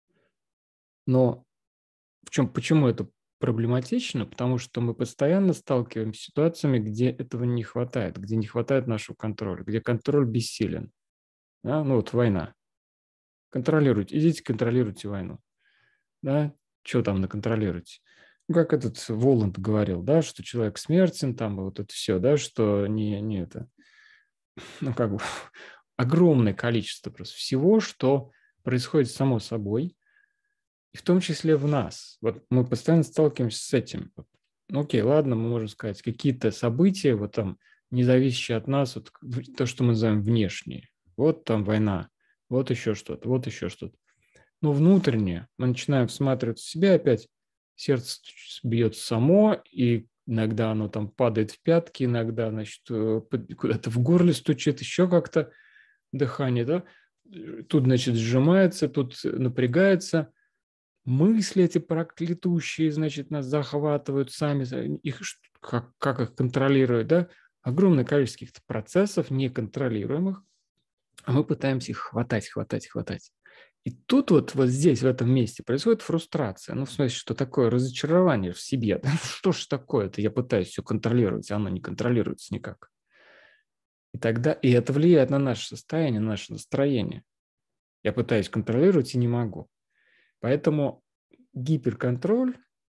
Но в чем, почему это проблематично? Потому что мы постоянно сталкиваемся с ситуациями, где этого не хватает, где не хватает нашего контроля, где контроль бессилен. Да? Ну вот война. Контролируйте, идите контролируйте войну. Да? Что там наконтролируйте? Ну, как этот Воланд говорил, да, что человек смертен, там вот это все, да, что не, не это, ну как бы огромное количество просто всего, что происходит само собой, и в том числе в нас. Вот мы постоянно сталкиваемся с этим. Ну, окей, ладно, мы можем сказать, какие-то события, вот там, не зависящие от нас, вот то, что мы называем внешние. Вот там война, вот еще что-то, вот еще что-то. Но внутреннее мы начинаем всматриваться в себя опять, сердце бьется само, и иногда оно там падает в пятки, иногда, значит, куда-то в горле стучит, еще как-то дыхание, да, тут, значит, сжимается, тут напрягается. Мысли эти проклятущие, значит, нас захватывают сами, их, как, как их контролировать, да? Огромное количество каких-то процессов неконтролируемых, а мы пытаемся их хватать, хватать, хватать. И тут вот, вот здесь, в этом месте происходит фрустрация. Ну, в смысле, что такое разочарование в себе. Да? Что ж такое-то? Я пытаюсь все контролировать, а оно не контролируется никак. И тогда, и это влияет на наше состояние, на наше настроение. Я пытаюсь контролировать и не могу. Поэтому гиперконтроль,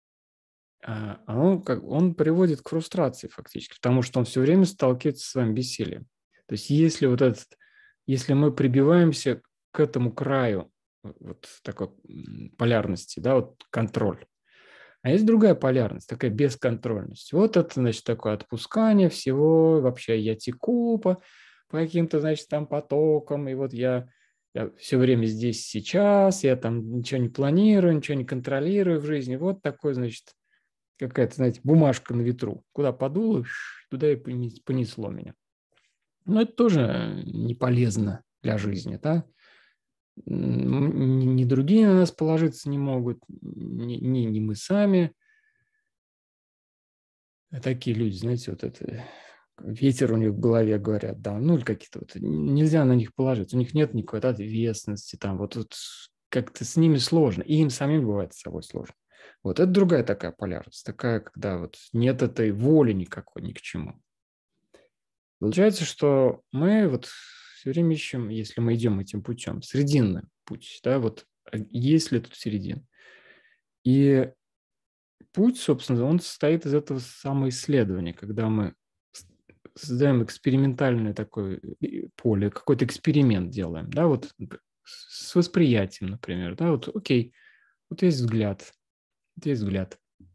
он, он приводит к фрустрации фактически, потому что он все время сталкивается с своим бессилием. То есть если, вот этот, если мы прибиваемся к этому краю вот такой полярности, да, вот контроль, а есть другая полярность, такая бесконтрольность. Вот это, значит, такое отпускание всего, вообще я теку по, по каким-то, значит, там потокам, и вот я... Я все время здесь, сейчас, я там ничего не планирую, ничего не контролирую в жизни. Вот такой, значит, какая-то, знаете, бумажка на ветру. Куда подуло, туда и понесло меня. Но это тоже не полезно для жизни, да? Ни другие на нас положиться не могут, ни, ни, ни мы сами. Такие люди, знаете, вот это... Ветер у них в голове, говорят, да, ну или какие-то вот, нельзя на них положиться, у них нет никакой ответственности, там вот, вот как-то с ними сложно, и им самим бывает с собой сложно. Вот это другая такая полярность, такая, когда вот нет этой воли никакой ни к чему. Получается, что мы вот все время ищем, если мы идем этим путем, срединный путь, да, вот есть ли тут середина. И путь, собственно, он состоит из этого самоисследования, когда мы создаем экспериментальное такое поле, какой-то эксперимент делаем, да, вот с восприятием, например, да, вот окей, вот есть взгляд, вот есть взгляд.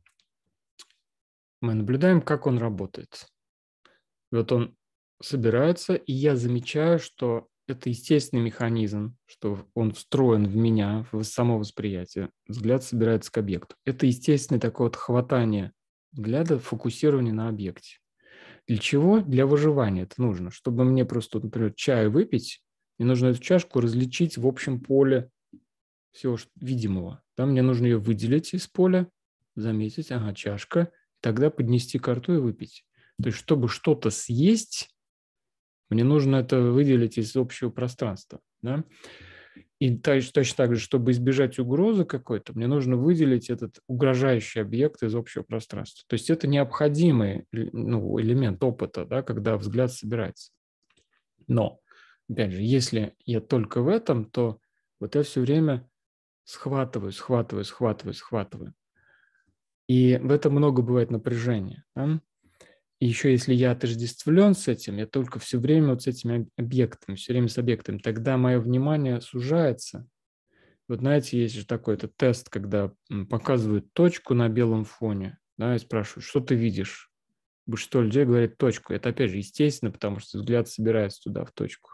Мы наблюдаем, как он работает. Вот он собирается, и я замечаю, что это естественный механизм, что он встроен в меня, в само восприятие. Взгляд собирается к объекту. Это естественное такое вот хватание взгляда, фокусирование на объекте. Для чего? Для выживания это нужно. Чтобы мне просто, например, чай выпить, мне нужно эту чашку различить в общем поле всего видимого. Там мне нужно ее выделить из поля, заметить, ага, чашка, тогда поднести ко рту и выпить. То есть, чтобы что-то съесть, мне нужно это выделить из общего пространства. Да? И точно так же, чтобы избежать угрозы какой-то, мне нужно выделить этот угрожающий объект из общего пространства. То есть это необходимый ну, элемент опыта, да, когда взгляд собирается. Но, опять же, если я только в этом, то вот я все время схватываю, схватываю, схватываю, схватываю. И в этом много бывает напряжения. Да? И еще если я отождествлен с этим, я только все время вот с этими объектами, все время с объектами, тогда мое внимание сужается. Вот знаете, есть же такой этот тест, когда показывают точку на белом фоне, да, и спрашивают, что ты видишь? Большинство людей говорит точку. Это опять же естественно, потому что взгляд собирается туда, в точку.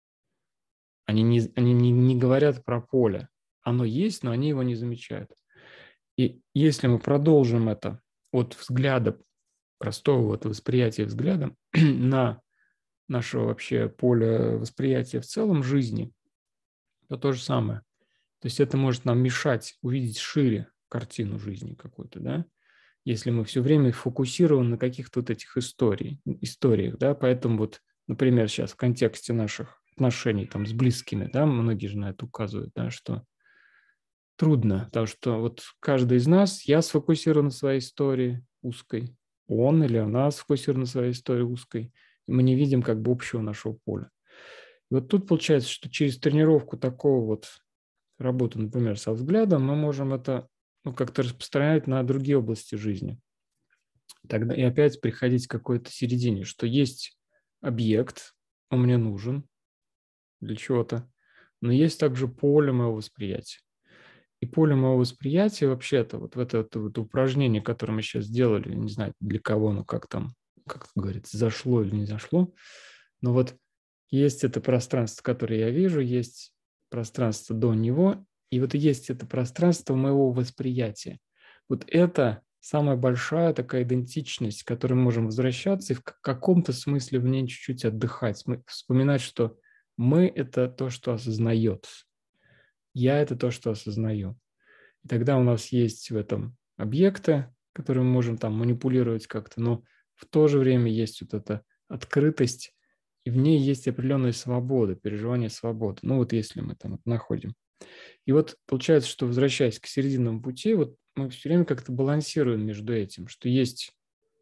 Они не, они не, не говорят про поле. Оно есть, но они его не замечают. И если мы продолжим это от взгляда, простого вот восприятия взглядом на наше вообще поле восприятия в целом жизни, то то же самое. То есть это может нам мешать увидеть шире картину жизни какой-то, да, если мы все время фокусированы на каких-то вот этих историй, историях, да, поэтому вот, например, сейчас в контексте наших отношений там с близкими, да, многие же на это указывают, да, что трудно, потому что вот каждый из нас, я сфокусирован на своей истории узкой, он или она сфокусирована на своей истории узкой, и мы не видим как бы общего нашего поля. И вот тут получается, что через тренировку такого вот работы, например, со взглядом, мы можем это ну, как-то распространять на другие области жизни. Тогда и опять приходить к какой-то середине, что есть объект, он мне нужен для чего-то, но есть также поле моего восприятия. И поле моего восприятия вообще-то, вот в это, это вот упражнение, которое мы сейчас сделали, не знаю для кого, но как там, как говорится, зашло или не зашло, но вот есть это пространство, которое я вижу, есть пространство до него, и вот есть это пространство моего восприятия. Вот это самая большая такая идентичность, к которой мы можем возвращаться и в каком-то смысле в ней чуть-чуть отдыхать, вспоминать, что мы – это то, что осознает. Я – это то, что осознаю. И тогда у нас есть в этом объекты, которые мы можем там манипулировать как-то, но в то же время есть вот эта открытость, и в ней есть определенная свобода, переживание свободы. Ну вот если мы там это находим. И вот получается, что возвращаясь к серединному пути, вот мы все время как-то балансируем между этим, что есть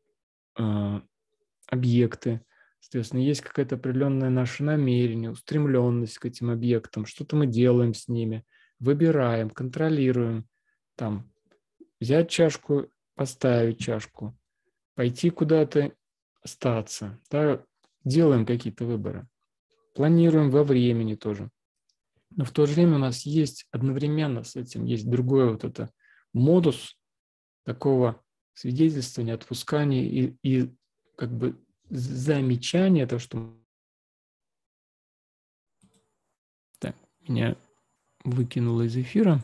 э, объекты, соответственно, есть какое-то определенное наше намерение, устремленность к этим объектам, что-то мы делаем с ними, выбираем, контролируем, там, взять чашку, поставить чашку, пойти куда-то, остаться, да, делаем какие-то выборы, планируем во времени тоже. Но в то же время у нас есть одновременно с этим, есть другой вот это модус такого свидетельствования, отпускания и, и как бы замечания, то, что так, меня выкинуло из эфира.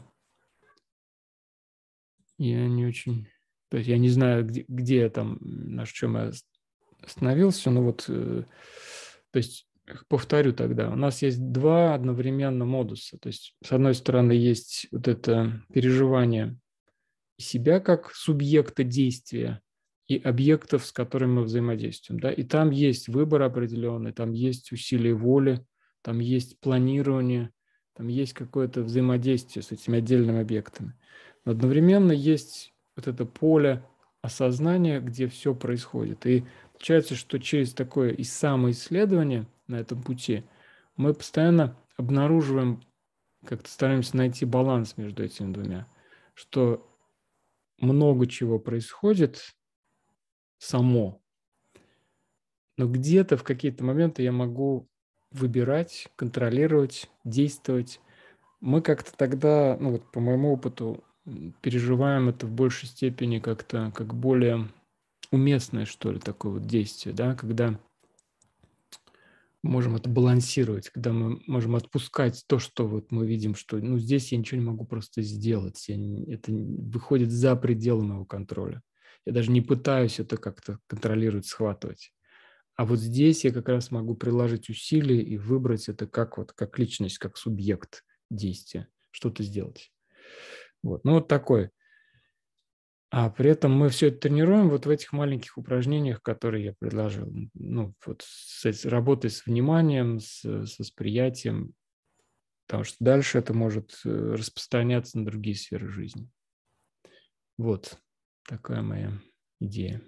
Я не очень... То есть я не знаю, где, где я там, на чем я остановился, но вот... То есть повторю тогда. У нас есть два одновременно модуса. То есть с одной стороны есть вот это переживание себя как субъекта действия и объектов, с которыми мы взаимодействуем. Да? И там есть выбор определенный, там есть усилие воли, там есть планирование, там есть какое-то взаимодействие с этими отдельными объектами. Но одновременно есть вот это поле осознания, где все происходит. И получается, что через такое и самоисследование на этом пути мы постоянно обнаруживаем, как-то стараемся найти баланс между этими двумя, что много чего происходит само, но где-то в какие-то моменты я могу выбирать, контролировать, действовать. Мы как-то тогда, ну вот по моему опыту, переживаем это в большей степени как-то как более уместное, что ли, такое вот действие, да, когда можем это балансировать, когда мы можем отпускать то, что вот мы видим, что ну, здесь я ничего не могу просто сделать, я не, это выходит за пределы моего контроля. Я даже не пытаюсь это как-то контролировать, схватывать. А вот здесь я как раз могу приложить усилия и выбрать это как, вот, как личность, как субъект действия, что-то сделать. Вот. Ну вот такой. А при этом мы все это тренируем вот в этих маленьких упражнениях, которые я предложил. Ну, вот с работой с вниманием, с, с восприятием, потому что дальше это может распространяться на другие сферы жизни. Вот такая моя идея.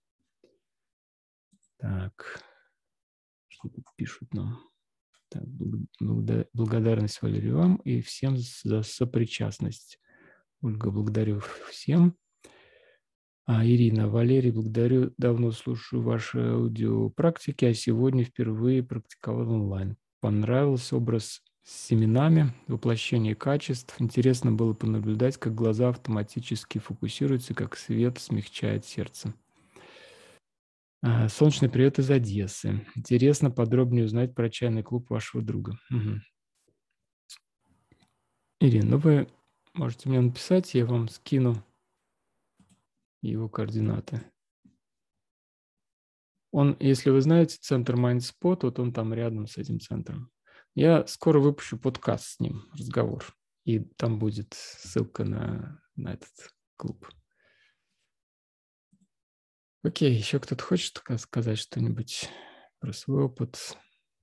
Так, что тут пишут нам? Так, благодарность, Валерий, вам и всем за сопричастность. Ольга, благодарю всем. А, Ирина, Валерий, благодарю. Давно слушаю ваши аудиопрактики, а сегодня впервые практиковал онлайн. Понравился образ с семенами, воплощение качеств. Интересно было понаблюдать, как глаза автоматически фокусируются, как свет смягчает сердце. А, солнечный привет из Одессы. Интересно подробнее узнать про чайный клуб вашего друга. Угу. Ирина, ну вы можете мне написать, я вам скину его координаты. Он, если вы знаете, центр MindSpot, вот он там рядом с этим центром. Я скоро выпущу подкаст с ним, разговор, и там будет ссылка на, на этот клуб. Окей, еще кто-то хочет сказать что-нибудь про свой опыт?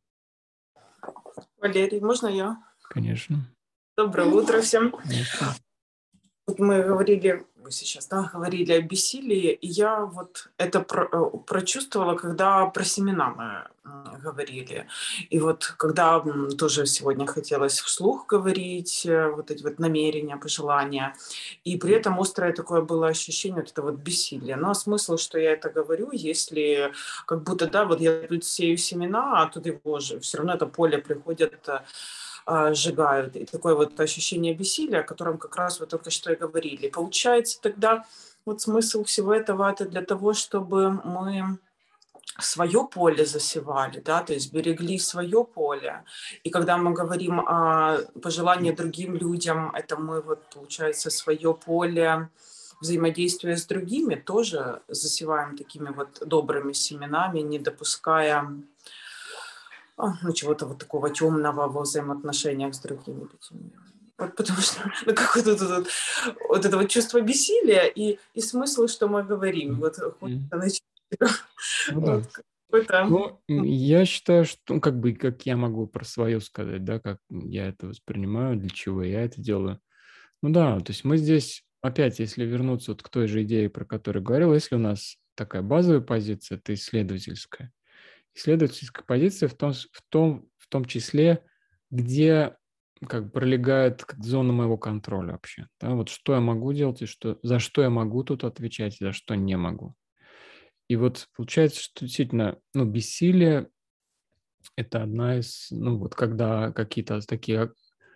Валерий, можно я? Конечно. Доброе утро всем. Конечно. Вот мы говорили, вы сейчас, да, говорили о бессилии, и я вот это про, прочувствовала, когда про семена мы говорили. И вот когда тоже сегодня хотелось вслух говорить, вот эти вот намерения, пожелания, и при этом острое такое было ощущение вот это вот бессилия. Но смысл, что я это говорю, если как будто, да, вот я тут сею семена, а тут его же все равно это поле приходит, сжигают. И такое вот ощущение бессилия, о котором как раз вы только что и говорили. Получается тогда вот смысл всего этого это для того, чтобы мы свое поле засевали, да, то есть берегли свое поле. И когда мы говорим о пожелании другим людям, это мы вот, получается, свое поле взаимодействия с другими тоже засеваем такими вот добрыми семенами, не допуская ну, чего-то вот такого темного во взаимоотношениях с другими людьми. Вот потому что ну, какое-то вот, вот это вот чувство бессилия и, и смысл, что мы говорим. Вот хочется начать. Ну, да. Вот, ну, я считаю, что, ну, как бы, как я могу про свое сказать, да, как я это воспринимаю, для чего я это делаю. Ну да, то есть мы здесь, опять, если вернуться вот к той же идее, про которую говорил, если у нас такая базовая позиция, это исследовательская, исследовательская позиция в том, в том, в том числе, где как бы пролегает как зона моего контроля вообще. Да? Вот что я могу делать и что, за что я могу тут отвечать, и за что не могу. И вот получается, что действительно, ну, бессилие – это одна из, ну, вот когда какие-то такие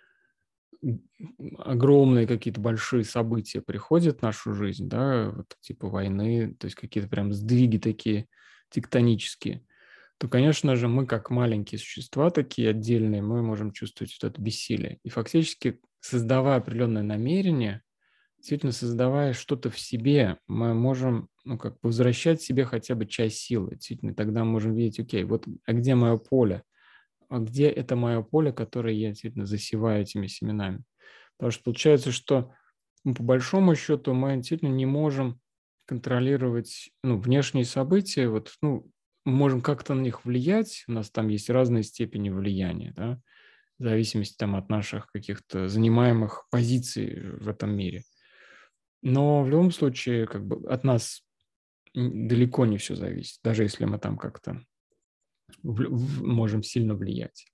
огромные какие-то большие события приходят в нашу жизнь, да, вот типа войны, то есть какие-то прям сдвиги такие тектонические, то, конечно же, мы как маленькие существа такие отдельные, мы можем чувствовать вот это бессилие. И фактически, создавая определенное намерение, действительно создавая что-то в себе, мы можем, ну, как бы возвращать себе хотя бы часть силы. Действительно, тогда мы можем видеть, окей, вот, а где мое поле? А где это мое поле, которое я действительно засеваю этими семенами? Потому что получается, что, ну, по большому счету мы действительно не можем контролировать, ну, внешние события, вот, ну, мы можем как-то на них влиять, у нас там есть разные степени влияния, да, в зависимости там, от наших каких-то занимаемых позиций в этом мире. Но в любом случае как бы от нас далеко не все зависит, даже если мы там как-то можем сильно влиять.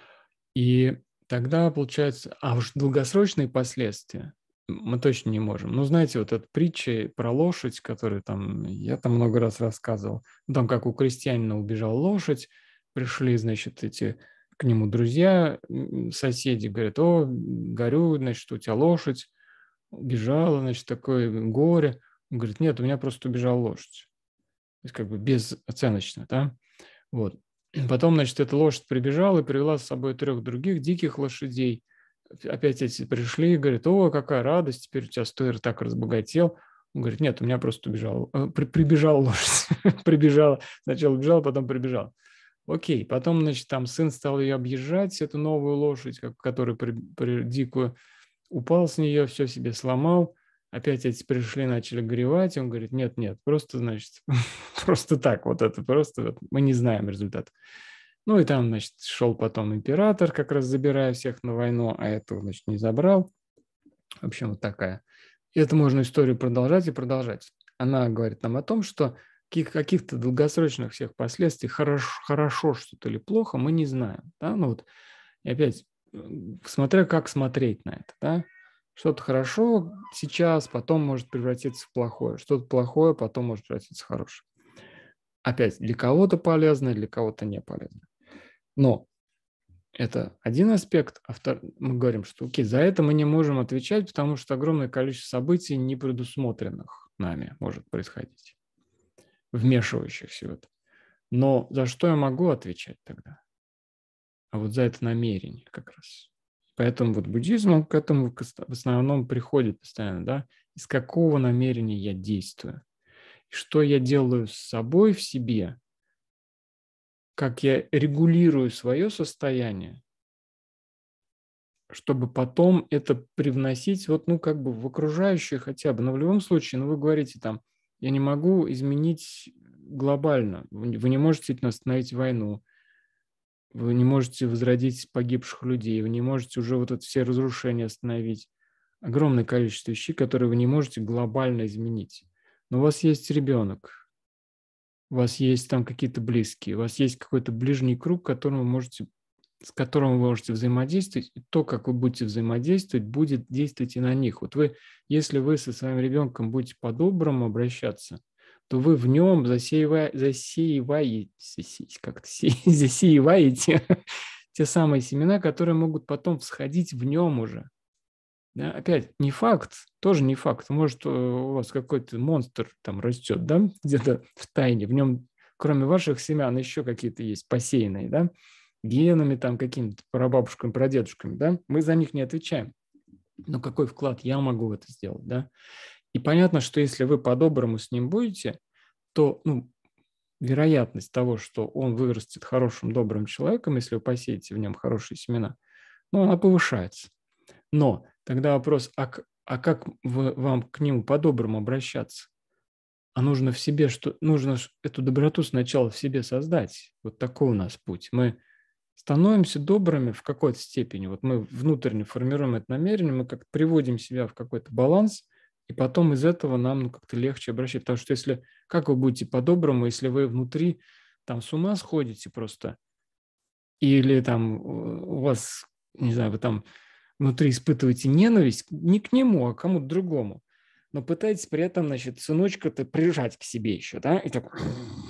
И тогда получается, а уж долгосрочные последствия мы точно не можем. Ну, знаете, вот эта притча про лошадь, которую там я там много раз рассказывал, там как у крестьянина убежала лошадь, пришли, значит, эти к нему друзья, соседи, говорят: о, горю, значит, у тебя лошадь убежала, значит, такое горе. Он говорит: нет, у меня просто убежала лошадь. То есть как бы безоценочно, да? Вот. Потом, значит, эта лошадь прибежала и привела с собой трех других диких лошадей. Опять эти пришли и говорят: о, какая радость, теперь у тебя стойр так разбогател. Он говорит: нет, у меня просто убежала, при, прибежала лошадь. Прибежала, сначала убежала, потом прибежала. Окей, потом, значит, там сын стал ее объезжать, эту новую лошадь, которую при, при, дикую, упал с нее, все себе сломал. Опять эти пришли, начали горевать. Он говорит: нет, нет, просто, значит, просто так, вот это просто, вот, мы не знаем результат. Ну и там, значит, шел потом император, как раз забирая всех на войну, а этого, значит, не забрал. В общем, вот такая. И это можно историю продолжать и продолжать. Она говорит нам о том, что каких- каких-то долгосрочных всех последствий, хорошо, хорошо что-то или плохо, мы не знаем. Да? Ну вот, и опять, смотря как смотреть на это, да? Что-то хорошо сейчас, потом может превратиться в плохое. Что-то плохое, потом может превратиться в хорошее. Опять, для кого-то полезно, для кого-то не полезно. Но это один аспект, а втор... мы говорим, что окей, за это мы не можем отвечать, потому что огромное количество событий, не предусмотренных нами, может происходить, вмешивающихся в это. Но за что я могу отвечать тогда? А вот за это намерение как раз. Поэтому вот буддизм, он к этому в основном приходит постоянно, да, из какого намерения я действую, и что я делаю с собой в себе, как я регулирую свое состояние, чтобы потом это привносить вот, ну, как бы в окружающее хотя бы. Но в любом случае, ну, вы говорите там, я не могу изменить глобально, вы не можете остановить войну, вы не можете возродить погибших людей, вы не можете уже вот это все разрушения остановить. Огромное количество вещей, которые вы не можете глобально изменить. Но у вас есть ребенок, у вас есть там какие-то близкие, у вас есть какой-то ближний круг, которым вы можете, с которым вы можете взаимодействовать, и то, как вы будете взаимодействовать, будет действовать и на них. Вот вы, если вы со своим ребенком будете по-доброму обращаться, то вы в нем засеиваете, засеиваете, как-то засеиваете те самые семена, которые могут потом всходить в нем уже. Да? Опять, не факт, тоже не факт. Может, у вас какой-то монстр там растет, да, где-то в тайне, в нем, кроме ваших семян, еще какие-то есть посеянные, да, генами, там, какими-то прабабушками, прадедушками, да, мы за них не отвечаем. Но какой вклад я могу в это сделать, да? И понятно, что если вы по-доброму с ним будете, то, ну, вероятность того, что он вырастет хорошим, добрым человеком, если вы посеете в нем хорошие семена, ну, она повышается. Но тогда вопрос, а, а как вы, вам к нему по-доброму обращаться? А нужно в себе, что нужно эту доброту сначала в себе создать. Вот такой у нас путь. Мы становимся добрыми в какой-то степени. Вот мы внутренне формируем это намерение, мы как-то приводим себя в какой-то баланс, и потом из этого нам, ну, как-то легче обращать. Потому что если, как вы будете по-доброму, если вы внутри там с ума сходите просто, или там у вас, не знаю, вы там внутри испытываете ненависть не к нему, а к кому-то другому, но пытаетесь при этом, значит, сыночка-то прижать к себе еще, да, и так... То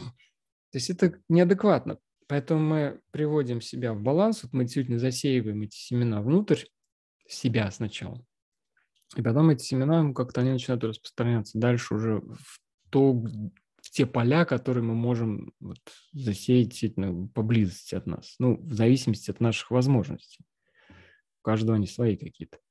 есть это неадекватно. Поэтому мы приводим себя в баланс, вот мы действительно засеиваем эти семена внутрь себя сначала, и потом эти семена, ну, как-то они начинают распространяться дальше уже в, то, в те поля, которые мы можем вот засеять действительно поблизости от нас, ну, в зависимости от наших возможностей. У каждого они свои какие-то.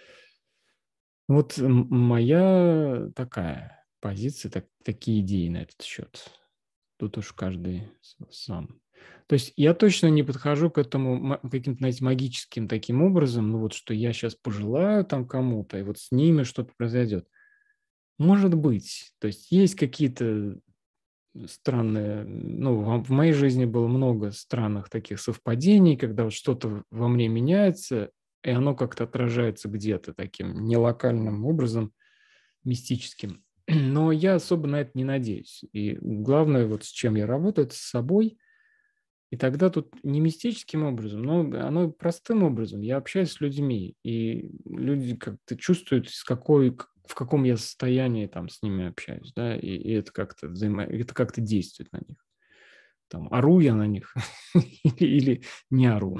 Вот моя такая позиция, так, такие идеи на этот счет. Тут уж каждый сам. То есть я точно не подхожу к этому каким-то, знаете, магическим таким образом, ну вот что я сейчас пожелаю там кому-то, и вот с ними что-то произойдет. Может быть. То есть есть какие-то странные, ну, в моей жизни было много странных таких совпадений, когда вот что-то во мне меняется, и оно как-то отражается где-то таким нелокальным образом, мистическим. Но я особо на это не надеюсь. И главное, вот с чем я работаю, это с собой. И тогда тут не мистическим образом, но оно простым образом. Я общаюсь с людьми, и люди как-то чувствуют, с какой, в каком я состоянии там с ними общаюсь, да, и, и это как-то взаимо... это как-то действует на них. Там, ору я на них или, или не ору.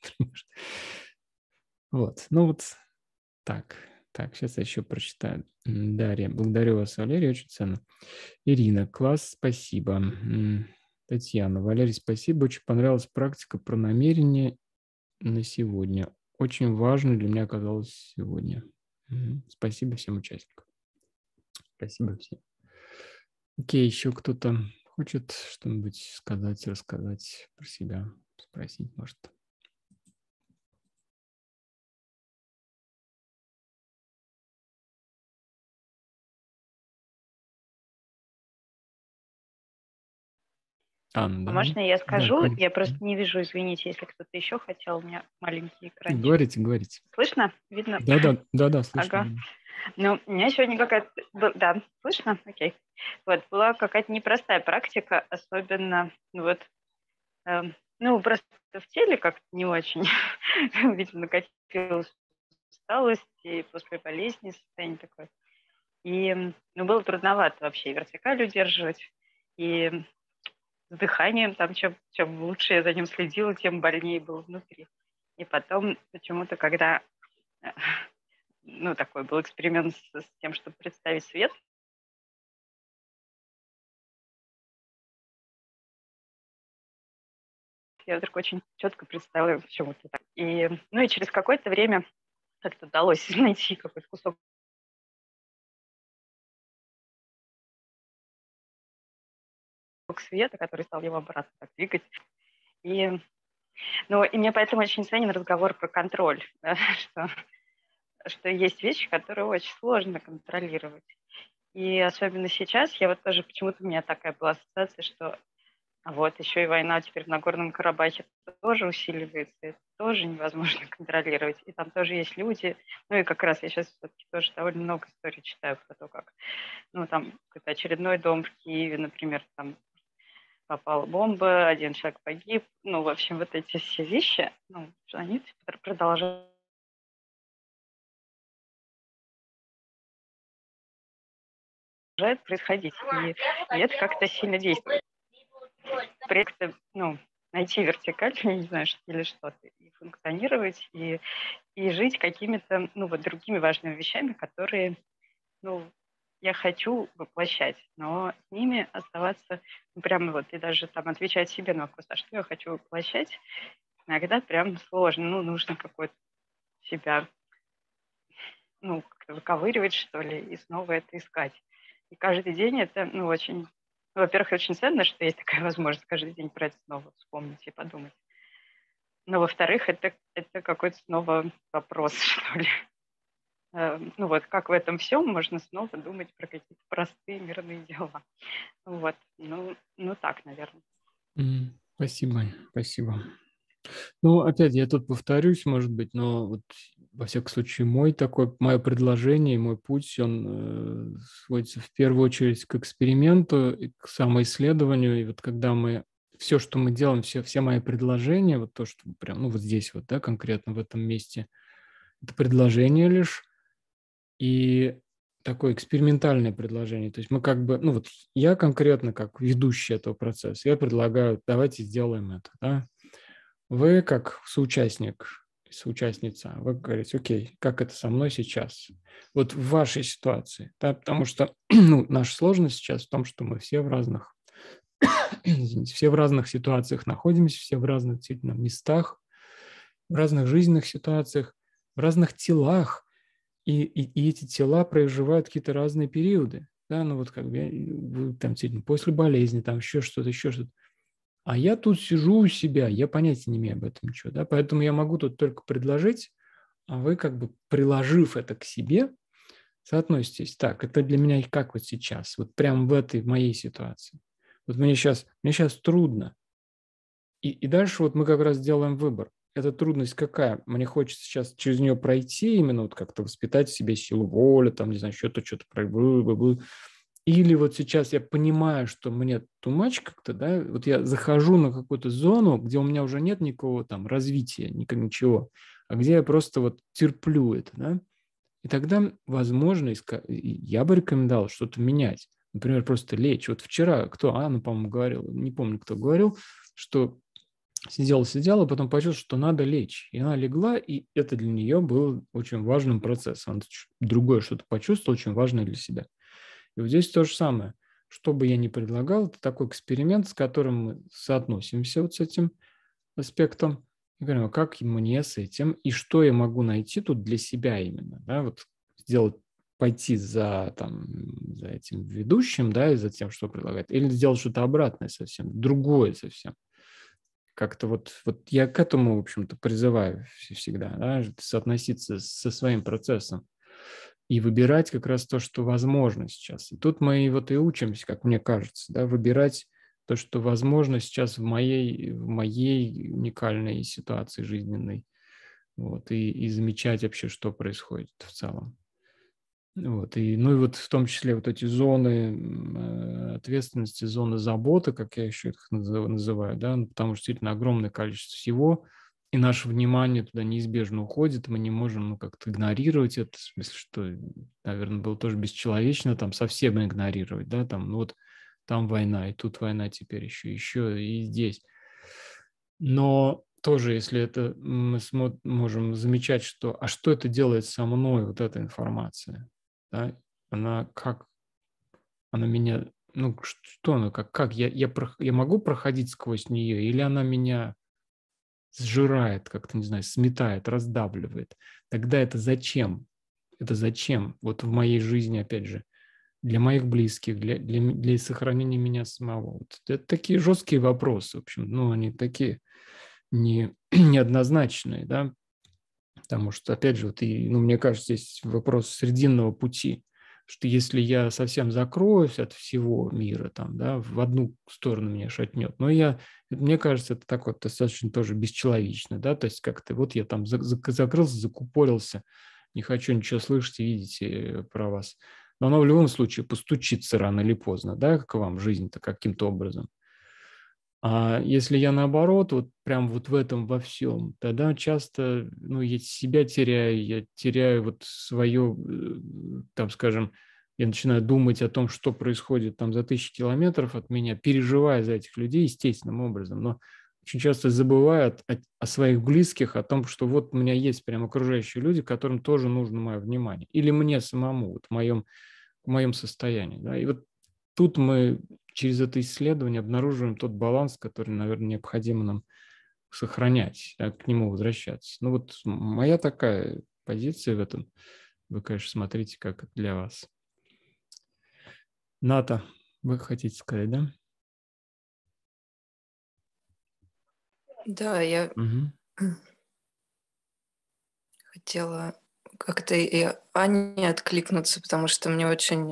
Вот, ну вот так. Так, сейчас я еще прочитаю. Дарья, благодарю вас, Валерий, очень ценно. Ирина, класс, спасибо. Татьяна, Валерий, спасибо. Очень понравилась практика про намерение на сегодня. Очень важно для меня оказалось сегодня. Спасибо всем участникам. Спасибо всем. Окей, еще кто-то хочет что-нибудь сказать, рассказать про себя, спросить, может? Анна, А да? можно я скажу? Да, я просто не вижу, извините, если кто-то еще хотел. У меня маленький экранчик. Говорите, говорите. Слышно? Видно? Да, да, да, да, слышно. Ага. Ну, у меня сегодня какая-то... Да, слышно? Окей. Вот, была какая-то непростая практика, особенно вот... Э, ну, просто в теле как-то не очень. Видимо, накопилась усталость и после болезни состояние такое. И ну, было трудновато вообще вертикаль удерживать. И с дыханием, там, чем, чем лучше я за ним следила, тем больнее было внутри. И потом почему-то, когда, ну, такой был эксперимент с, с тем, чтобы представить свет, я вдруг очень четко представила почему-то так. И, ну, и через какое-то время как-то удалось найти какой-то кусок света, который стал его обратно так двигать. И, ну, и мне поэтому очень ценен разговор про контроль, да, что, что есть вещи, которые очень сложно контролировать. И особенно сейчас, я вот тоже, почему-то у меня такая была ассоциация, что вот еще и война теперь в Нагорном Карабахе тоже усиливается, это тоже невозможно контролировать. И там тоже есть люди, ну и как раз я сейчас все-таки тоже довольно много историй читаю про то, как, ну там какой-то очередной дом в Киеве, например, там попала бомба, один человек погиб. Ну, в общем, вот эти все вещи, ну, они продолжают происходить. И, и это как-то сильно действует. Проекты, ну, найти вертикаль, я не знаю, или что-то, и функционировать, и, и жить какими-то, ну, вот другими важными вещами, которые, ну, я хочу воплощать, но с ними оставаться, ну, прямо вот, и даже там отвечать себе на вопрос, а что я хочу воплощать, иногда прям сложно, ну, нужно какой-то себя, ну, как-то выковыривать, что ли, и снова это искать. И каждый день это, ну, очень, ну, во-первых, очень ценно, что есть такая возможность каждый день про это снова вспомнить и подумать. Но, во-вторых, это, это какой-то снова вопрос, что ли. Ну вот, как в этом всем можно снова думать про какие-то простые мирные дела. Вот, ну, ну так, наверное. Mm, спасибо, спасибо. Ну, опять я тут повторюсь, может быть, но вот во всяком случае мой такой, мое предложение, мой путь, он э, сводится в первую очередь к эксперименту, и к самоисследованию. И вот когда мы все, что мы делаем, все, все мои предложения, вот то, что прям, ну вот здесь вот, да, конкретно в этом месте, это предложение лишь, и такое экспериментальное предложение. То есть мы как бы, ну вот я конкретно как ведущий этого процесса, я предлагаю, давайте сделаем это, да. Вы как соучастник, соучастница, вы говорите, окей, как это со мной сейчас? Вот в вашей ситуации, да, потому что ну, наша сложность сейчас в том, что мы все в разных, извините, все в разных ситуациях находимся, все в разных действительно местах, в разных жизненных ситуациях, в разных телах, и, и, и эти тела проживают какие-то разные периоды, да, ну вот как бы там после болезни, там еще что-то, еще что-то. А я тут сижу у себя, я понятия не имею об этом ничего, да, поэтому я могу тут только предложить, а вы как бы приложив это к себе, соотноситесь. Так, это для меня как вот сейчас, вот прямо в этой в моей ситуации. Вот мне сейчас, мне сейчас трудно. И, и дальше вот мы как раз делаем выбор. эта трудность какая? Мне хочется сейчас через нее пройти, именно вот как-то воспитать в себе силу воли, там, не знаю, что-то, что-то пройду. Или вот сейчас я понимаю, что мне too much как-то, да, вот я захожу на какую-то зону, где у меня уже нет никакого там развития, ничего, а где я просто вот терплю это, да, и тогда, возможно, я бы рекомендовал что-то менять. Например, просто лечь. Вот вчера кто, Анна, по-моему, говорил, не помню, кто говорил, что сидела-сидела, потом почувствовала, что надо лечь. И она легла, и это для нее был очень важным процессом. Она другое что-то почувствовала, очень важное для себя. И вот здесь то же самое. Что бы я ни предлагал, это такой эксперимент, с которым мы соотносимся вот с этим аспектом. И говорим, а как мне с этим, и что я могу найти тут для себя именно, да, вот сделать, пойти за, там, за этим ведущим, да, и за тем, что предлагает, или сделать что-то обратное совсем, другое совсем. Как-то вот, вот я к этому, в общем-то, призываю всегда, да, соотноситься со своим процессом и выбирать как раз то, что возможно сейчас. И тут мы вот и учимся, как мне кажется, да, выбирать то, что возможно сейчас в моей, в моей уникальной ситуации жизненной, вот, и, и замечать вообще, что происходит в целом. Вот, и, ну и вот в том числе вот эти зоны ответственности, зоны заботы, как я еще их называю, да, потому что действительно огромное количество всего, и наше внимание туда неизбежно уходит, мы не можем, ну, как-то игнорировать это, в смысле, что, наверное, было тоже бесчеловечно там совсем игнорировать, да, там, ну вот там война, и тут война теперь еще, еще и здесь. Но тоже, если это мы можем замечать, что, а что это делает со мной, вот эта информация, да, она как, она меня, ну, что она, как, как я, я, я могу проходить сквозь нее, или она меня сжирает, как-то, не знаю, сметает, раздавливает, тогда это зачем? Это зачем? Вот в моей жизни, опять же, для моих близких, для, для, для сохранения меня самого. Вот это такие жесткие вопросы, в общем, ну, они такие не, неоднозначные, да, потому что, опять же, вот и, ну, мне кажется, здесь вопрос срединного пути, что если я совсем закроюсь от всего мира, там, да, в одну сторону меня шатнет, но я, мне кажется, это так вот достаточно тоже бесчеловечно, да, то есть как-то вот я там закрылся, закупорился, не хочу ничего слышать и видеть про вас. Но оно в любом случае постучится рано или поздно, да, к вам жизнь-то каким-то образом. А если я наоборот, вот прям вот в этом во всем, тогда часто, ну, я себя теряю, я теряю вот свое, там, скажем, я начинаю думать о том, что происходит там за тысячи километров от меня, переживая за этих людей естественным образом, но очень часто забываю о, о своих близких, о том, что вот у меня есть прям окружающие люди, которым тоже нужно мое внимание, или мне самому, вот в моем, в моем состоянии, да, и вот тут мы через это исследование обнаруживаем тот баланс, который, наверное, необходимо нам сохранять, а к нему возвращаться. Ну вот моя такая позиция в этом. Вы, конечно, смотрите, как это для вас. Ната, вы хотите сказать, да? Да, я угу. хотела как-то и Ане откликнуться, потому что мне очень...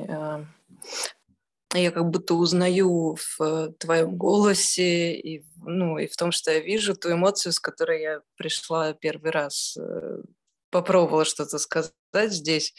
Я как будто узнаю в твоем голосе и, ну, и в том, что я вижу ту эмоцию, с которой я пришла первый раз, попробовала что-то сказать здесь.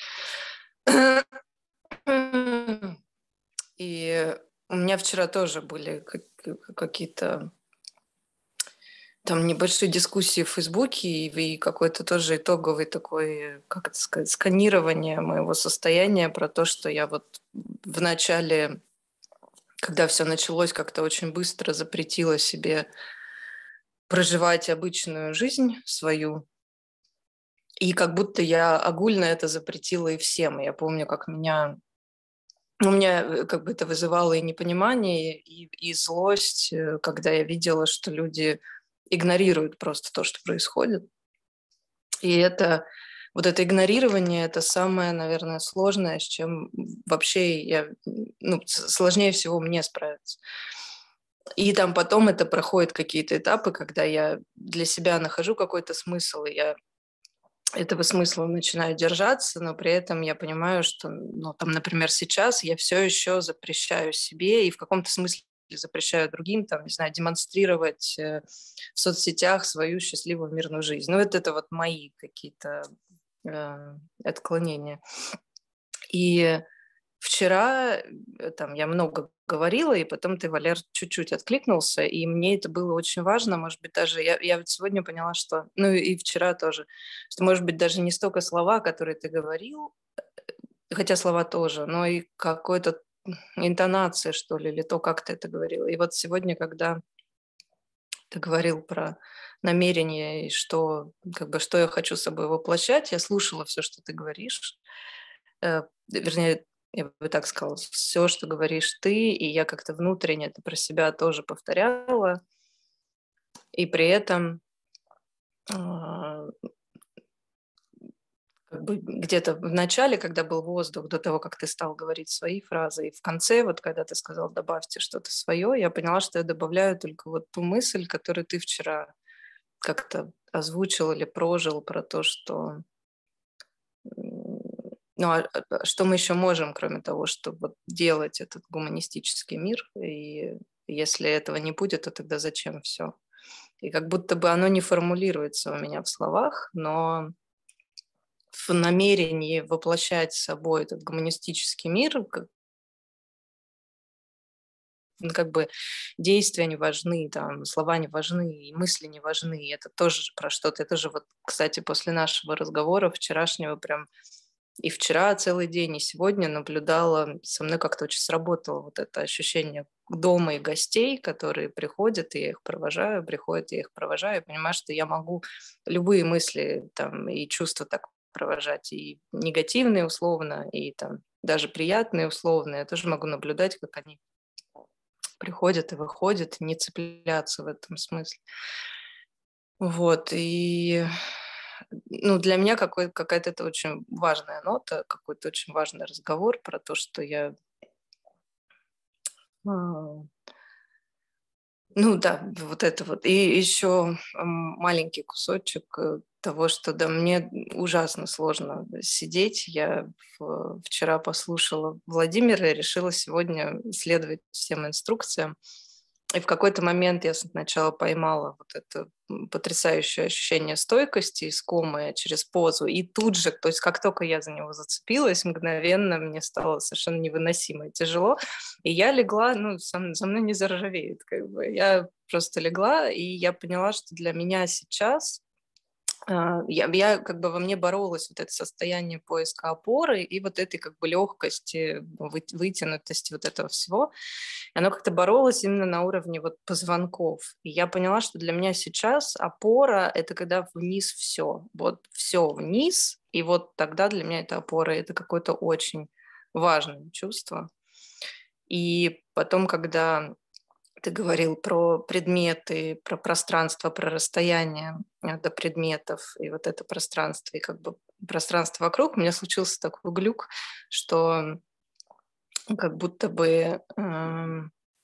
И у меня вчера тоже были какие-то там небольшие дискуссии в Фейсбуке и какой-то тоже итоговый такой, как это сказать, сканирование моего состояния про то, что я вот в начале, когда все началось, как-то очень быстро запретила себе проживать обычную жизнь свою. И как будто я огульно это запретила и всем. Я помню, как меня... У меня как бы это вызывало и непонимание, и, и злость, когда я видела, что люди игнорируют просто то, что происходит. И это, вот это игнорирование, это самое, наверное, сложное, с чем вообще я, ну, сложнее всего мне справиться. И там потом это проходит какие-то этапы, когда я для себя нахожу какой-то смысл, и я этого смысла начинаю держаться, но при этом я понимаю, что, ну, там, например, сейчас я все еще запрещаю себе и в каком-то смысле запрещаю другим, там, не знаю, демонстрировать в соцсетях свою счастливую мирную жизнь. Ну, это, это вот мои какие-то э, отклонения. И вчера там я много говорила, и потом ты, Валер, чуть-чуть откликнулся, и мне это было очень важно, может быть, даже я, я вот сегодня поняла, что, ну и вчера тоже, что, может быть, даже не столько слова, которые ты говорил, хотя слова тоже, но и какой-то интонация, что ли, или то, как ты это говорил. И вот сегодня, когда ты говорил про намерение и что, как бы, что я хочу с собой воплощать, я слушала все, что ты говоришь, э, вернее, я бы так сказала, все, что говоришь ты, и я как-то внутренне это про себя тоже повторяла, и при этом э, как бы где-то в начале, когда был воздух, до того, как ты стал говорить свои фразы, и в конце, вот когда ты сказал, добавьте что-то свое, я поняла, что я добавляю только вот ту мысль, которую ты вчера как-то озвучил или прожил, про то, что ну, а что мы еще можем, кроме того, чтобы вот делать этот гуманистический мир, и если этого не будет, то тогда зачем все? И как будто бы оно не формулируется у меня в словах, но в намерении воплощать собой этот гуманистический мир, как, ну, как бы действия не важны, там, слова не важны, и мысли не важны, и это тоже про что-то. Это же вот, кстати, после нашего разговора вчерашнего прям и вчера целый день, и сегодня наблюдала, со мной как-то очень сработало вот это ощущение дома и гостей, которые приходят, и я их провожаю, приходят, и я их провожаю, и понимаю, что я могу любые мысли там, и чувства так провожать, и негативные условно, и там даже приятные условно. Я тоже могу наблюдать, как они приходят и выходят, не цепляться в этом смысле. Вот, и ну, для меня какой, какая-то это очень важная нота, какой-то очень важный разговор про то, что я... Ну да, вот это вот. И еще маленький кусочек того, что да, мне ужасно сложно сидеть. Я вчера послушала Владимира и решила сегодня следовать всем инструкциям. И в какой-то момент я сначала поймала вот это потрясающее ощущение стойкости, искомое через позу, и тут же, то есть как только я за него зацепилась, мгновенно мне стало совершенно невыносимо и тяжело, и я легла, ну, со, со мной не заржавеет, как бы. Я просто легла, и я поняла, что для меня сейчас Я, я как бы во мне боролась вот это состояние поиска опоры и вот этой как бы легкости, вы, вытянутости вот этого всего. И оно как-то боролось именно на уровне вот позвонков. И я поняла, что для меня сейчас опора – это когда вниз все. Вот все вниз, и вот тогда для меня это опора. Это какое-то очень важное чувство. И потом, когда ты говорил про предметы, про пространство, про расстояние до предметов, и вот это пространство, и как бы пространство вокруг, у меня случился такой глюк, что как будто бы э,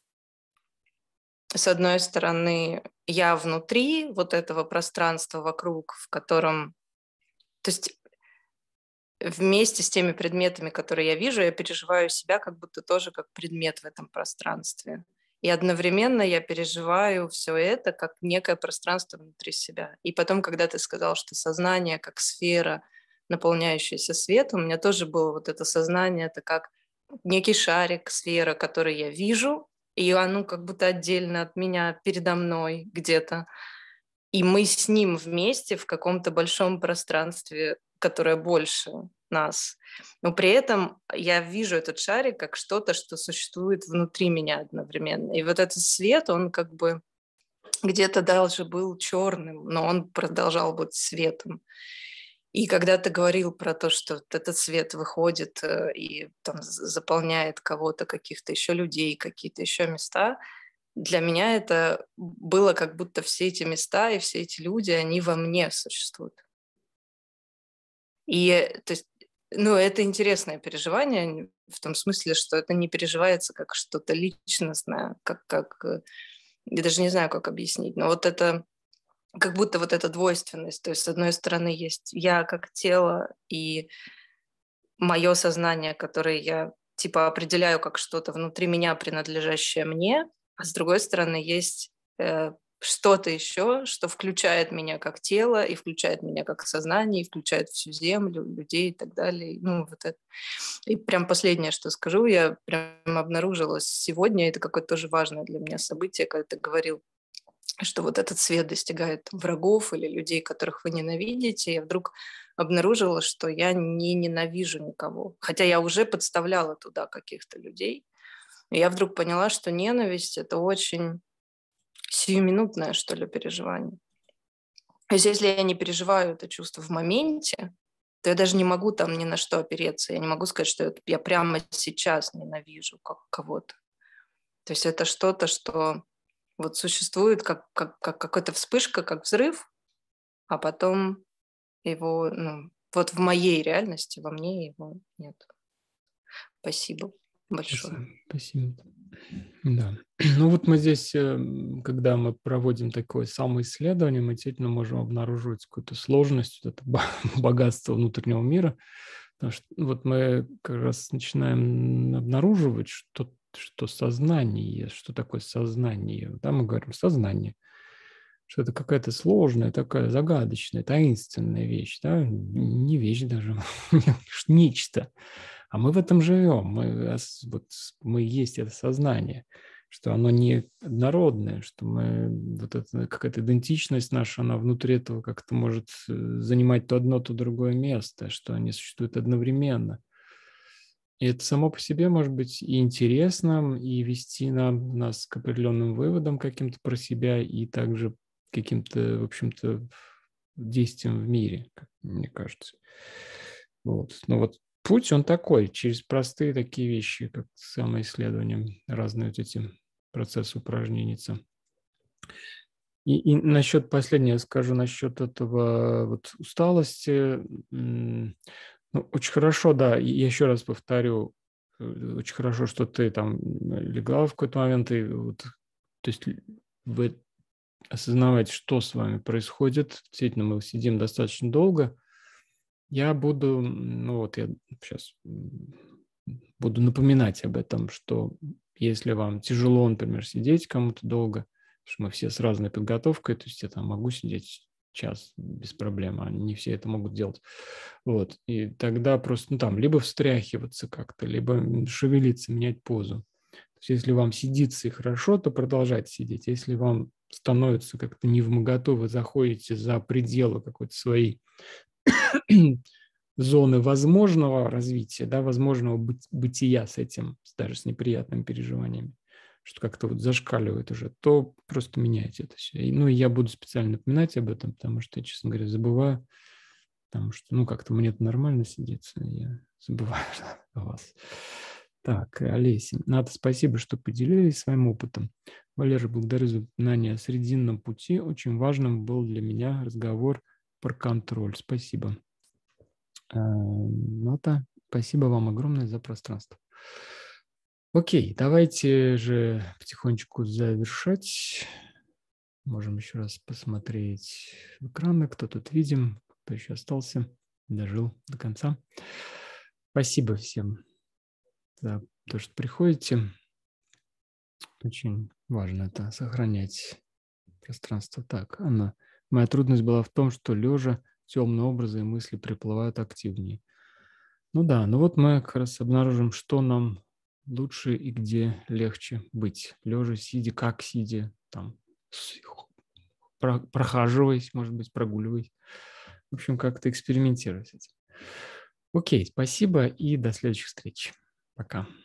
с одной стороны я внутри вот этого пространства вокруг, в котором... То есть вместе с теми предметами, которые я вижу, я переживаю себя как будто тоже как предмет в этом пространстве. И одновременно я переживаю все это как некое пространство внутри себя. И потом, когда ты сказал, что сознание как сфера, наполняющаяся светом, у меня тоже было вот это сознание, это как некий шарик, сфера, который я вижу, и оно как будто отдельно от меня, передо мной где-то. И мы с ним вместе в каком-то большом пространстве, которое больше нас. Но при этом я вижу этот шарик как что-то, что существует внутри меня одновременно. И вот этот свет, он как бы где-то даже был черным, но он продолжал быть светом. И когда ты говорил про то, что этот свет выходит и там заполняет кого-то, каких-то еще людей, какие-то еще места, для меня это было как будто все эти места и все эти люди, они во мне существуют. И то есть, ну, это интересное переживание в том смысле, что это не переживается как что-то личностное, как, как я даже не знаю, как объяснить, но вот это как будто вот эта двойственность, то есть с одной стороны есть я как тело и мое сознание, которое я типа определяю как что-то внутри меня, принадлежащее мне, А с другой стороны, есть э, что-то еще, что включает меня как тело, и включает меня как сознание, и включает всю землю, людей и так далее. Ну, вот это. И прям последнее, что скажу, я прям обнаружила сегодня, это какое-то тоже важное для меня событие, когда ты говорил, что вот этот свет достигает там врагов или людей, которых вы ненавидите. Я вдруг обнаружила, что я не ненавижу никого. Хотя я уже подставляла туда каких-то людей. И я вдруг поняла, что ненависть – это очень сиюминутное, что ли, переживание. То есть если я не переживаю это чувство в моменте, то я даже не могу там ни на что опереться. Я не могу сказать, что я прямо сейчас ненавижу кого-то. То есть это что-то, что вот существует как, как, как какая-то вспышка, как взрыв, а потом его, ну, вот в моей реальности, во мне его нет. Спасибо большое. Спасибо. Да. Ну вот мы здесь, когда мы проводим такое самоисследование, мы действительно можем обнаруживать какую-то сложность, вот это богатство внутреннего мира. Потому что вот мы как раз начинаем обнаруживать, что, что сознание, что такое сознание. Да, мы говорим сознание, что это какая-то сложная, такая загадочная, таинственная вещь, да? Не вещь даже, нечто. А мы в этом живем, мы, вот, мы есть это сознание, что оно не однородное, что мы, вот это, какая-то идентичность наша, она внутри этого как-то может занимать то одно, то другое место, что они существуют одновременно. И это само по себе может быть и интересно, и вести нам, нас к определенным выводам каким-то про себя, и также каким-то, в общем-то, действиям в мире, как мне кажется. Вот. Но вот путь, он такой, через простые такие вещи, как самоисследование, разные вот эти процессы упражненица. И, и насчет последнего скажу, насчет этого вот усталости. Ну, очень хорошо, да, и еще раз повторю, очень хорошо, что ты там легла в какой-то момент, и вот, то есть вы осознаваете, что с вами происходит. Действительно, мы сидим достаточно долго. Я буду, ну вот я сейчас буду напоминать об этом, что если вам тяжело, например, сидеть кому-то долго, потому что мы все с разной подготовкой, то есть я там могу сидеть час без проблем, а не все это могут делать. Вот, и тогда просто, ну там, либо встряхиваться как-то, либо шевелиться, менять позу. То есть если вам сидится и хорошо, то продолжайте сидеть. Если вам становится как-то невмоготу, вы заходите за пределы какой-то своей зоны возможного развития, да, возможного быть, бытия с этим, даже с неприятными переживаниями, что как-то вот зашкаливает уже, то просто меняйте это все. И, ну, и я буду специально напоминать об этом, потому что я, честно говоря, забываю, потому что, ну, как-то мне-то нормально сидеться, я забываю о вас. Так, Олеся, Ната, спасибо, что поделились своим опытом. Валера, благодарю за упоминание о срединном пути. Очень важным был для меня разговор про контроль. Спасибо. Ната, спасибо вам огромное за пространство. Окей, давайте же потихонечку завершать. Можем еще раз посмотреть в экраны, кто тут видим, кто еще остался, дожил до конца. Спасибо всем за то, что приходите. Очень важно это, сохранять пространство. Так, Анна, моя трудность была в том, что лежа темные образы и мысли приплывают активнее. Ну да, ну вот мы как раз обнаружим, что нам лучше и где легче быть. Лежа, сидя, как сидя, там, прохаживаясь, может быть, прогуливаясь. В общем, как-то экспериментировать с этим. Окей, спасибо и до следующих встреч. Пока.